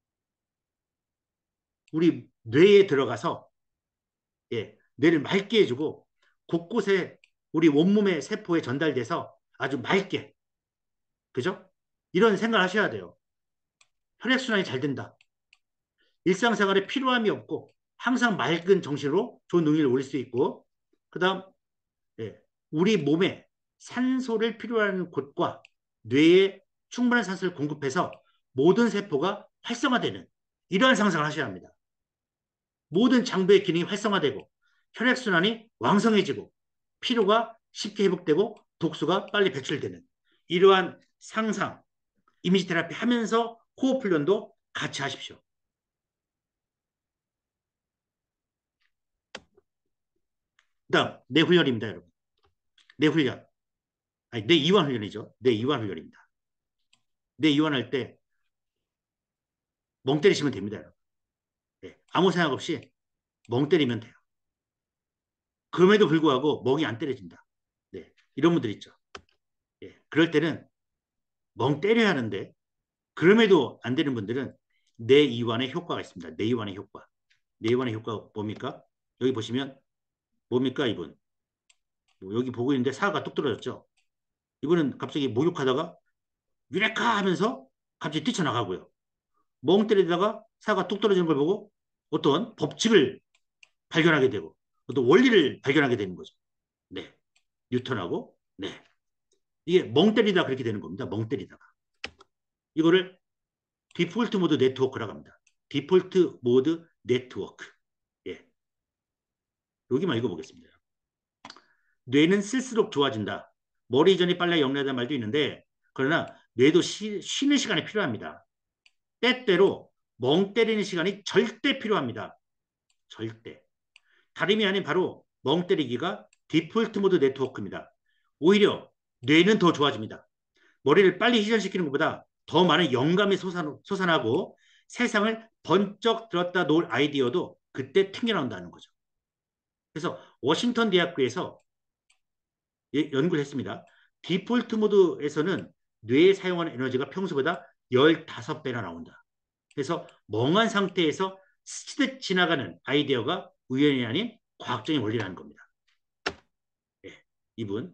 우리 뇌에 들어가서 예, 뇌를 맑게 해주고 곳곳에 우리 온몸의 세포에 전달돼서 아주 맑게 그죠? 이런 생각을 하셔야 돼요. 혈액순환이 잘 된다. 일상생활에 피로함이 없고 항상 맑은 정신으로 좋은 능률을 올릴 수 있고 그 다음 예, 우리 몸에 산소를 필요로 하는 곳과 뇌에 충분한 산소를 공급해서 모든 세포가 활성화되는 이러한 상상을 하셔야 합니다. 모든 장부의 기능이 활성화되고 혈액순환이 왕성해지고 피로가 쉽게 회복되고 독소가 빨리 배출되는 이러한 상상, 이미지 테라피 하면서 호흡 훈련도 같이 하십시오. 그다음 뇌 훈련입니다, 여러분. 뇌 훈련. 아니, 뇌 이완 훈련이죠. 뇌 이완 훈련입니다. 뇌 이완할 때 멍 때리시면 됩니다, 여러분. 네, 아무 생각 없이 멍 때리면 돼요. 그럼에도 불구하고 멍이 안 때려진다. 네, 이런 분들 있죠. 네, 그럴 때는 멍 때려야 하는데 그럼에도 안 되는 분들은 뇌 이완의 효과가 있습니다. 뇌 이완의 효과. 뇌 이완의 효과가 뭡니까? 여기 보시면 뭡니까 이분? 뭐 여기 보고 있는데 사과가 뚝 떨어졌죠. 이분은 갑자기 목욕하다가 유레카 하면서 갑자기 뛰쳐나가고요. 멍 때리다가 사과가 뚝 떨어지는 걸 보고 어떤 법칙을 발견하게 되고 어떤 원리를 발견하게 되는 거죠. 네. 뉴턴하고 네. 이게 멍 때리다 그렇게 되는 겁니다. 멍 때리다가. 이거를 디폴트 모드 네트워크라고 합니다. 디폴트 모드 네트워크. 예. 여기만 읽어보겠습니다. 뇌는 쓸수록 좋아진다. 머리 이전이 빨리 영리하다는 말도 있는데 그러나 뇌도 쉬, 쉬는 시간이 필요합니다. 때때로 멍 때리는 시간이 절대 필요합니다. 절대. 다름이 아닌 바로 멍 때리기가 디폴트 모드 네트워크입니다. 오히려 뇌는 더 좋아집니다. 머리를 빨리 희전시키는 것보다 더 많은 영감이 솟아, 솟아나고 세상을 번쩍 들었다 놓을 아이디어도 그때 튕겨나온다는 거죠. 그래서 워싱턴 대학교에서 예, 연구를 했습니다. 디폴트 모드에서는 뇌에 사용하는 에너지가 평소보다 십오 배나 나온다. 그래서 멍한 상태에서 스치듯 지나가는 아이디어가 우연이 아닌 과학적인 원리라는 겁니다. 예, 이분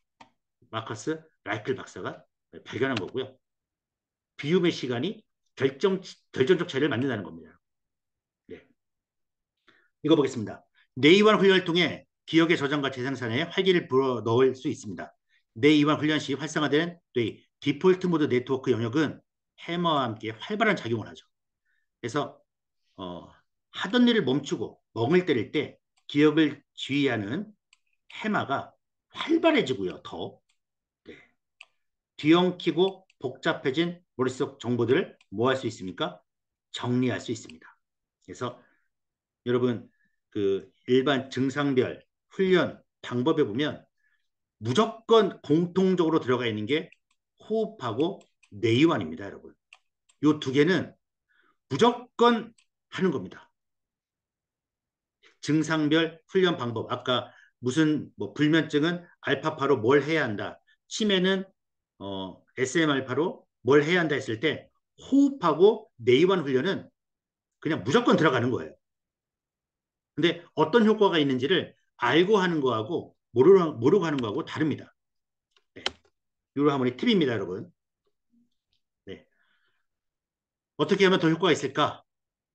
마커스 라이클 박사가 발견한 거고요. 비움의 시간이 결정, 결정적 차이를 만든다는 겁니다. 네. 이거 보겠습니다. 뇌이완 훈련을 통해 기억의 저장과 재생산에 활기를 불어넣을 수 있습니다. 뇌이완 훈련 시 활성화되는 뇌 디폴트 모드 네트워크 영역은 해머와 함께 활발한 작용을 하죠. 그래서 어, 하던 일을 멈추고 멍을 때릴 때 기억을 지휘하는 해마가 활발해지고요. 더 네. 뒤엉키고 복잡해진 머릿속 정보들을 뭐 할 수 있습니까? 정리할 수 있습니다. 그래서 여러분 그 일반 증상별 훈련 방법에 보면 무조건 공통적으로 들어가 있는 게 호흡하고 뇌이완입니다, 여러분. 이 두 개는 무조건 하는 겁니다. 증상별 훈련 방법. 아까 무슨 뭐 불면증은 알파파로 뭘 해야 한다. 치매는 어, 에스엠알파로 뭘 해야 한다 했을 때 호흡하고 뇌이완 훈련은 그냥 무조건 들어가는 거예요. 근데 어떤 효과가 있는지를 알고 하는 거하고 모르고, 모르고 하는 거하고 다릅니다. 네. 유로하모니 팁입니다, 여러분. 네. 어떻게 하면 더 효과가 있을까?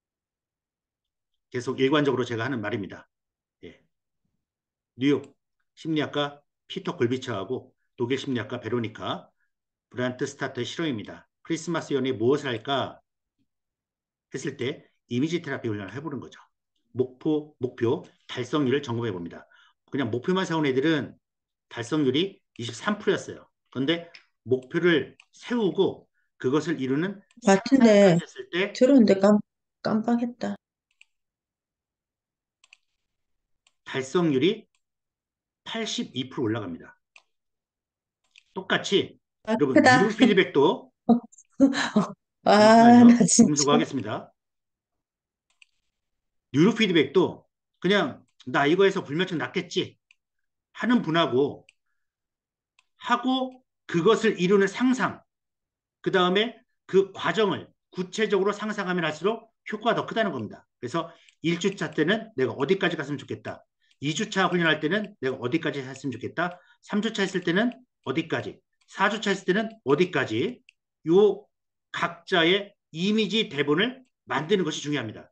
계속 일관적으로 제가 하는 말입니다. 네. 뉴욕 심리학과 피터 골비처하고 독일 심리학과 베로니카 브란트 스타트의 실험입니다. 크리스마스 연휴에 무엇을 할까 했을 때 이미지 테라피 훈련을 해보는 거죠. 목표, 목표 달성률을 점검해 봅니다. 그냥 목표만 세운 애들은 달성률이 이십삼 퍼센트였어요. 그런데 목표를 세우고 그것을 이루는 같은데 생활까지 했을 때 들었는데 깜, 깜빡했다. 달성률이 팔십이 퍼센트 올라갑니다. 똑같이 아, 여러분 크다. 뉴로 피드백도 아, 나 잠시만요. 진짜. 음수거하겠습니다. 뉴로 피드백도 그냥 나 이거 해서 불면증 낫겠지 하는 분하고 하고 그것을 이루는 상상 그 다음에 그 과정을 구체적으로 상상하면 할수록 효과가 더 크다는 겁니다. 그래서 일 주차 때는 내가 어디까지 갔으면 좋겠다. 이 주차 훈련할 때는 내가 어디까지 했으면 좋겠다. 삼 주차 했을 때는 어디까지. 사 주차 했을 때는 어디까지. 요 각자의 이미지 대본을 만드는 것이 중요합니다.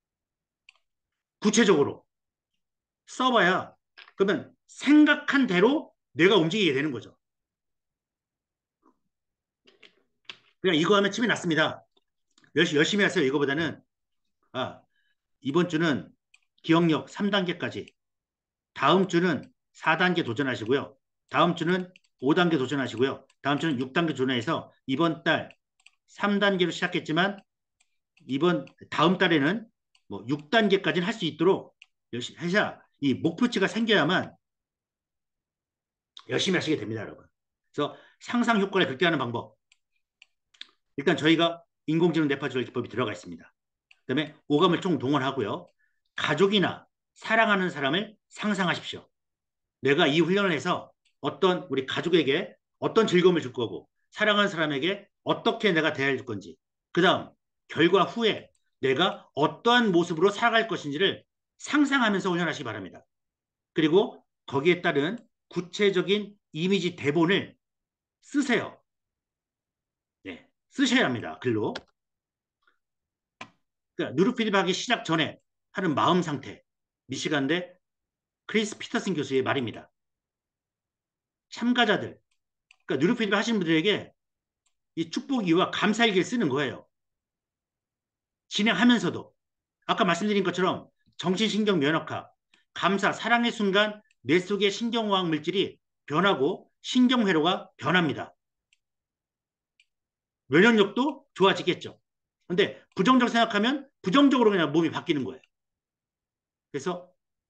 구체적으로 써봐야 그러면 생각한 대로 뇌가 움직이게 되는 거죠. 그냥 이거 하면 침이 났습니다. 열심히, 열심히 하세요. 이거보다는 아, 이번 주는 기억력 삼 단계까지, 다음 주는 사 단계 도전하시고요. 다음 주는 오 단계 도전하시고요. 다음 주는 육 단계 도전해서 이번 달 삼 단계로 시작했지만 이번 다음 달에는 뭐 육 단계까지는 할 수 있도록 열심히 하셔야 이 목표치가 생겨야만 열심히 하시게 됩니다, 여러분. 그래서 상상 효과를 극대화하는 방법. 일단 저희가 인공지능 뇌파조절 기법이 들어가 있습니다. 그다음에 오감을 총 동원하고요. 가족이나 사랑하는 사람을 상상하십시오. 내가 이 훈련을 해서 어떤 우리 가족에게 어떤 즐거움을 줄 거고 사랑하는 사람에게 어떻게 내가 대할 건지, 그 다음 결과 후에 내가 어떠한 모습으로 살아갈 것인지를 상상하면서 훈련하시기 바랍니다. 그리고 거기에 따른 구체적인 이미지 대본을 쓰세요. 네, 쓰셔야 합니다. 글로. 그러니까 뉴로 피드백하기 시작 전에 하는 마음 상태. 미시간대 크리스 피터슨 교수의 말입니다. 참가자들, 그러니까 뉴로 피드백 하시는 분들에게 이 축복이와 감사일기를 쓰는 거예요. 진행하면서도 아까 말씀드린 것처럼 정신신경 면역학, 감사, 사랑의 순간 뇌 속의 신경화학 물질이 변하고 신경회로가 변합니다. 면역력도 좋아지겠죠. 근데 부정적 생각하면 부정적으로 그냥 몸이 바뀌는 거예요. 그래서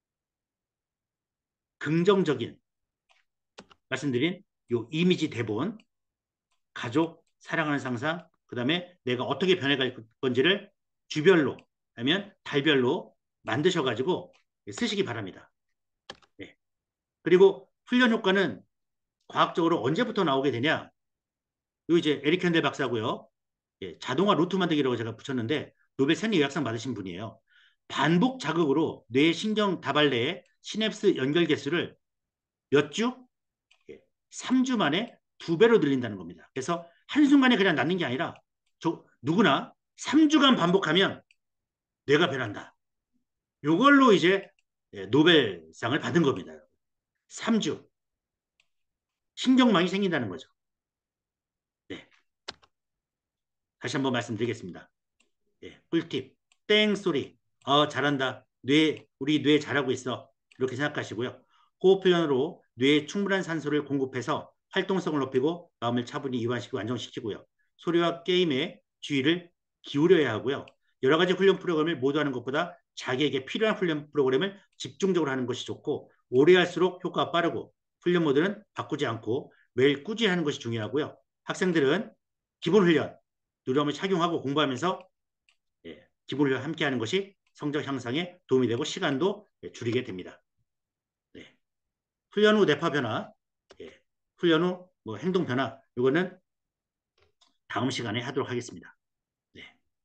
긍정적인 말씀드린 요 이미지 대본, 가족, 사랑하는 상상, 그 다음에 내가 어떻게 변해갈 건지를 주별로 아니면 달별로 만드셔가지고 쓰시기 바랍니다. 네. 그리고 훈련 효과는 과학적으로 언제부터 나오게 되냐? 요 이제 에릭 캔델 박사고요. 예, 자동화 루트 만들기라고 제가 붙였는데 노벨 생리의학상 받으신 분이에요. 반복 자극으로 뇌 신경 다발내의 시냅스 연결 개수를 몇 주? 예, 삼 주 만에 두 배로 늘린다는 겁니다. 그래서 한순간에 그냥 낫는 게 아니라 저, 누구나 삼 주간 반복하면 뇌가 변한다. 요걸로 이제 예, 노벨상을 받은 겁니다. 삼 주. 신경망이 생긴다는 거죠. 네. 다시 한번 말씀드리겠습니다. 예, 꿀팁. 땡 소리. 어, 잘한다. 뇌, 우리 뇌 잘하고 있어. 이렇게 생각하시고요. 호흡 훈련으로 뇌에 충분한 산소를 공급해서 활동성을 높이고 마음을 차분히 이완시키고 안정시키고요. 소리와 게임에 주의를 기울여야 하고요. 여러 가지 훈련 프로그램을 모두 하는 것보다 자기에게 필요한 훈련 프로그램을 집중적으로 하는 것이 좋고 오래 할수록 효과가 빠르고 훈련 모드는 바꾸지 않고 매일 꾸준히 하는 것이 중요하고요. 학생들은 기본 훈련, 누럼을 착용하고 공부하면서 예, 기본 훈련 함께 하는 것이 성적 향상에 도움이 되고 시간도 예, 줄이게 됩니다. 네. 훈련 후 뇌파 변화, 예, 훈련 후 뭐 행동 변화, 이거는 다음 시간에 하도록 하겠습니다. 네.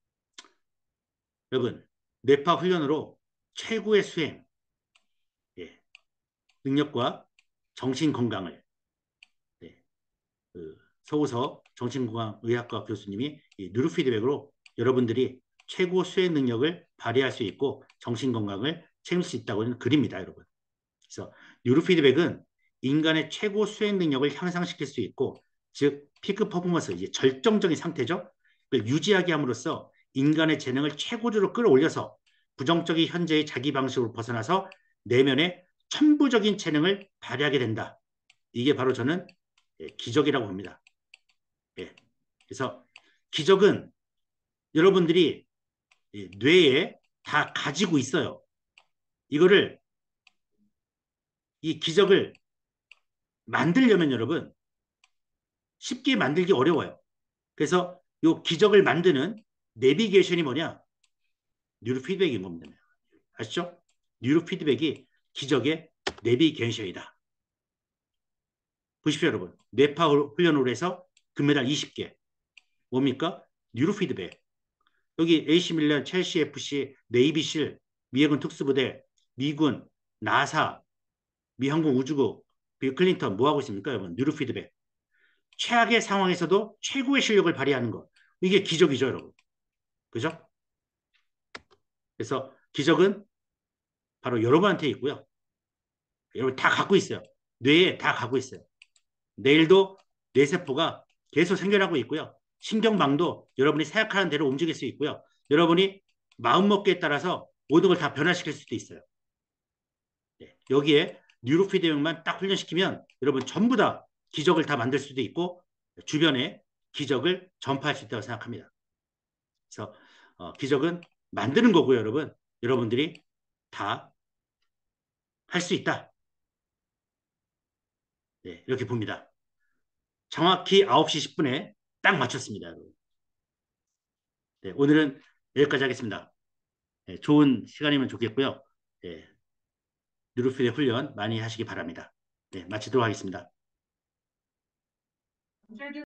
여러분, 뇌파 훈련으로 최고의 수행, 예, 능력과 정신 건강을 네, 그 서우서 정신건강의학과 교수님이 이 뉴로 피드백으로 여러분들이 최고 수행 능력을 발휘할 수 있고 정신 건강을 책임질 수 있다고는 그립니다, 여러분. 그래서 뉴로 피드백은 인간의 최고 수행 능력을 향상시킬 수 있고, 즉 피크 퍼포먼스, 이제 절정적인 상태죠. 그걸 유지하게 함으로써 인간의 재능을 최고조로 끌어올려서 부정적인 현재의 자기 방식으로 벗어나서 내면의 천부적인 재능을 발휘하게 된다. 이게 바로 저는 예, 기적이라고 봅니다. 예. 그래서 기적은 여러분들이 뇌에 다 가지고 있어요. 이거를 이 기적을 만들려면 여러분 쉽게 만들기 어려워요. 그래서 이 기적을 만드는 내비게이션이 뭐냐? 뉴로 피드백인 겁니다. 아시죠? 뉴로 피드백이 기적의 내비게이션이다. 보십시오, 여러분. 뇌파 훈련으로 해서 금메달 이십 개. 뭡니까? 뉴로 피드백. 여기 에이씨 밀란, 첼시 에프씨, 네이비실, 미해군 특수부대, 미군, 나사, 미항공 우주국, 빌 클린턴 뭐 하고 있습니까, 여러분? 뉴로 피드백. 최악의 상황에서도 최고의 실력을 발휘하는 것. 이게 기적이죠, 여러분. 그죠? 그래서 기적은 바로 여러분한테 있고요. 여러분 다 갖고 있어요. 뇌에 다 갖고 있어요. 내일도 뇌세포가 계속 생겨나고 있고요. 신경망도 여러분이 생각하는 대로 움직일 수 있고요. 여러분이 마음먹기에 따라서 모든 걸 다 변화시킬 수도 있어요. 네, 여기에 뉴로피드백만 딱 훈련시키면 여러분 전부 다 기적을 다 만들 수도 있고 주변에 기적을 전파할 수 있다고 생각합니다. 그래서 어, 기적은 만드는 거고요, 여러분. 여러분들이 다 할 수 있다. 네, 이렇게 봅니다. 정확히 아홉 시 십 분에 딱 맞췄습니다, 여러분. 네, 오늘은 여기까지 하겠습니다. 네, 좋은 시간이면 좋겠고요. 네, 뉴로피드 훈련 많이 하시기 바랍니다. 네, 마치도록 하겠습니다.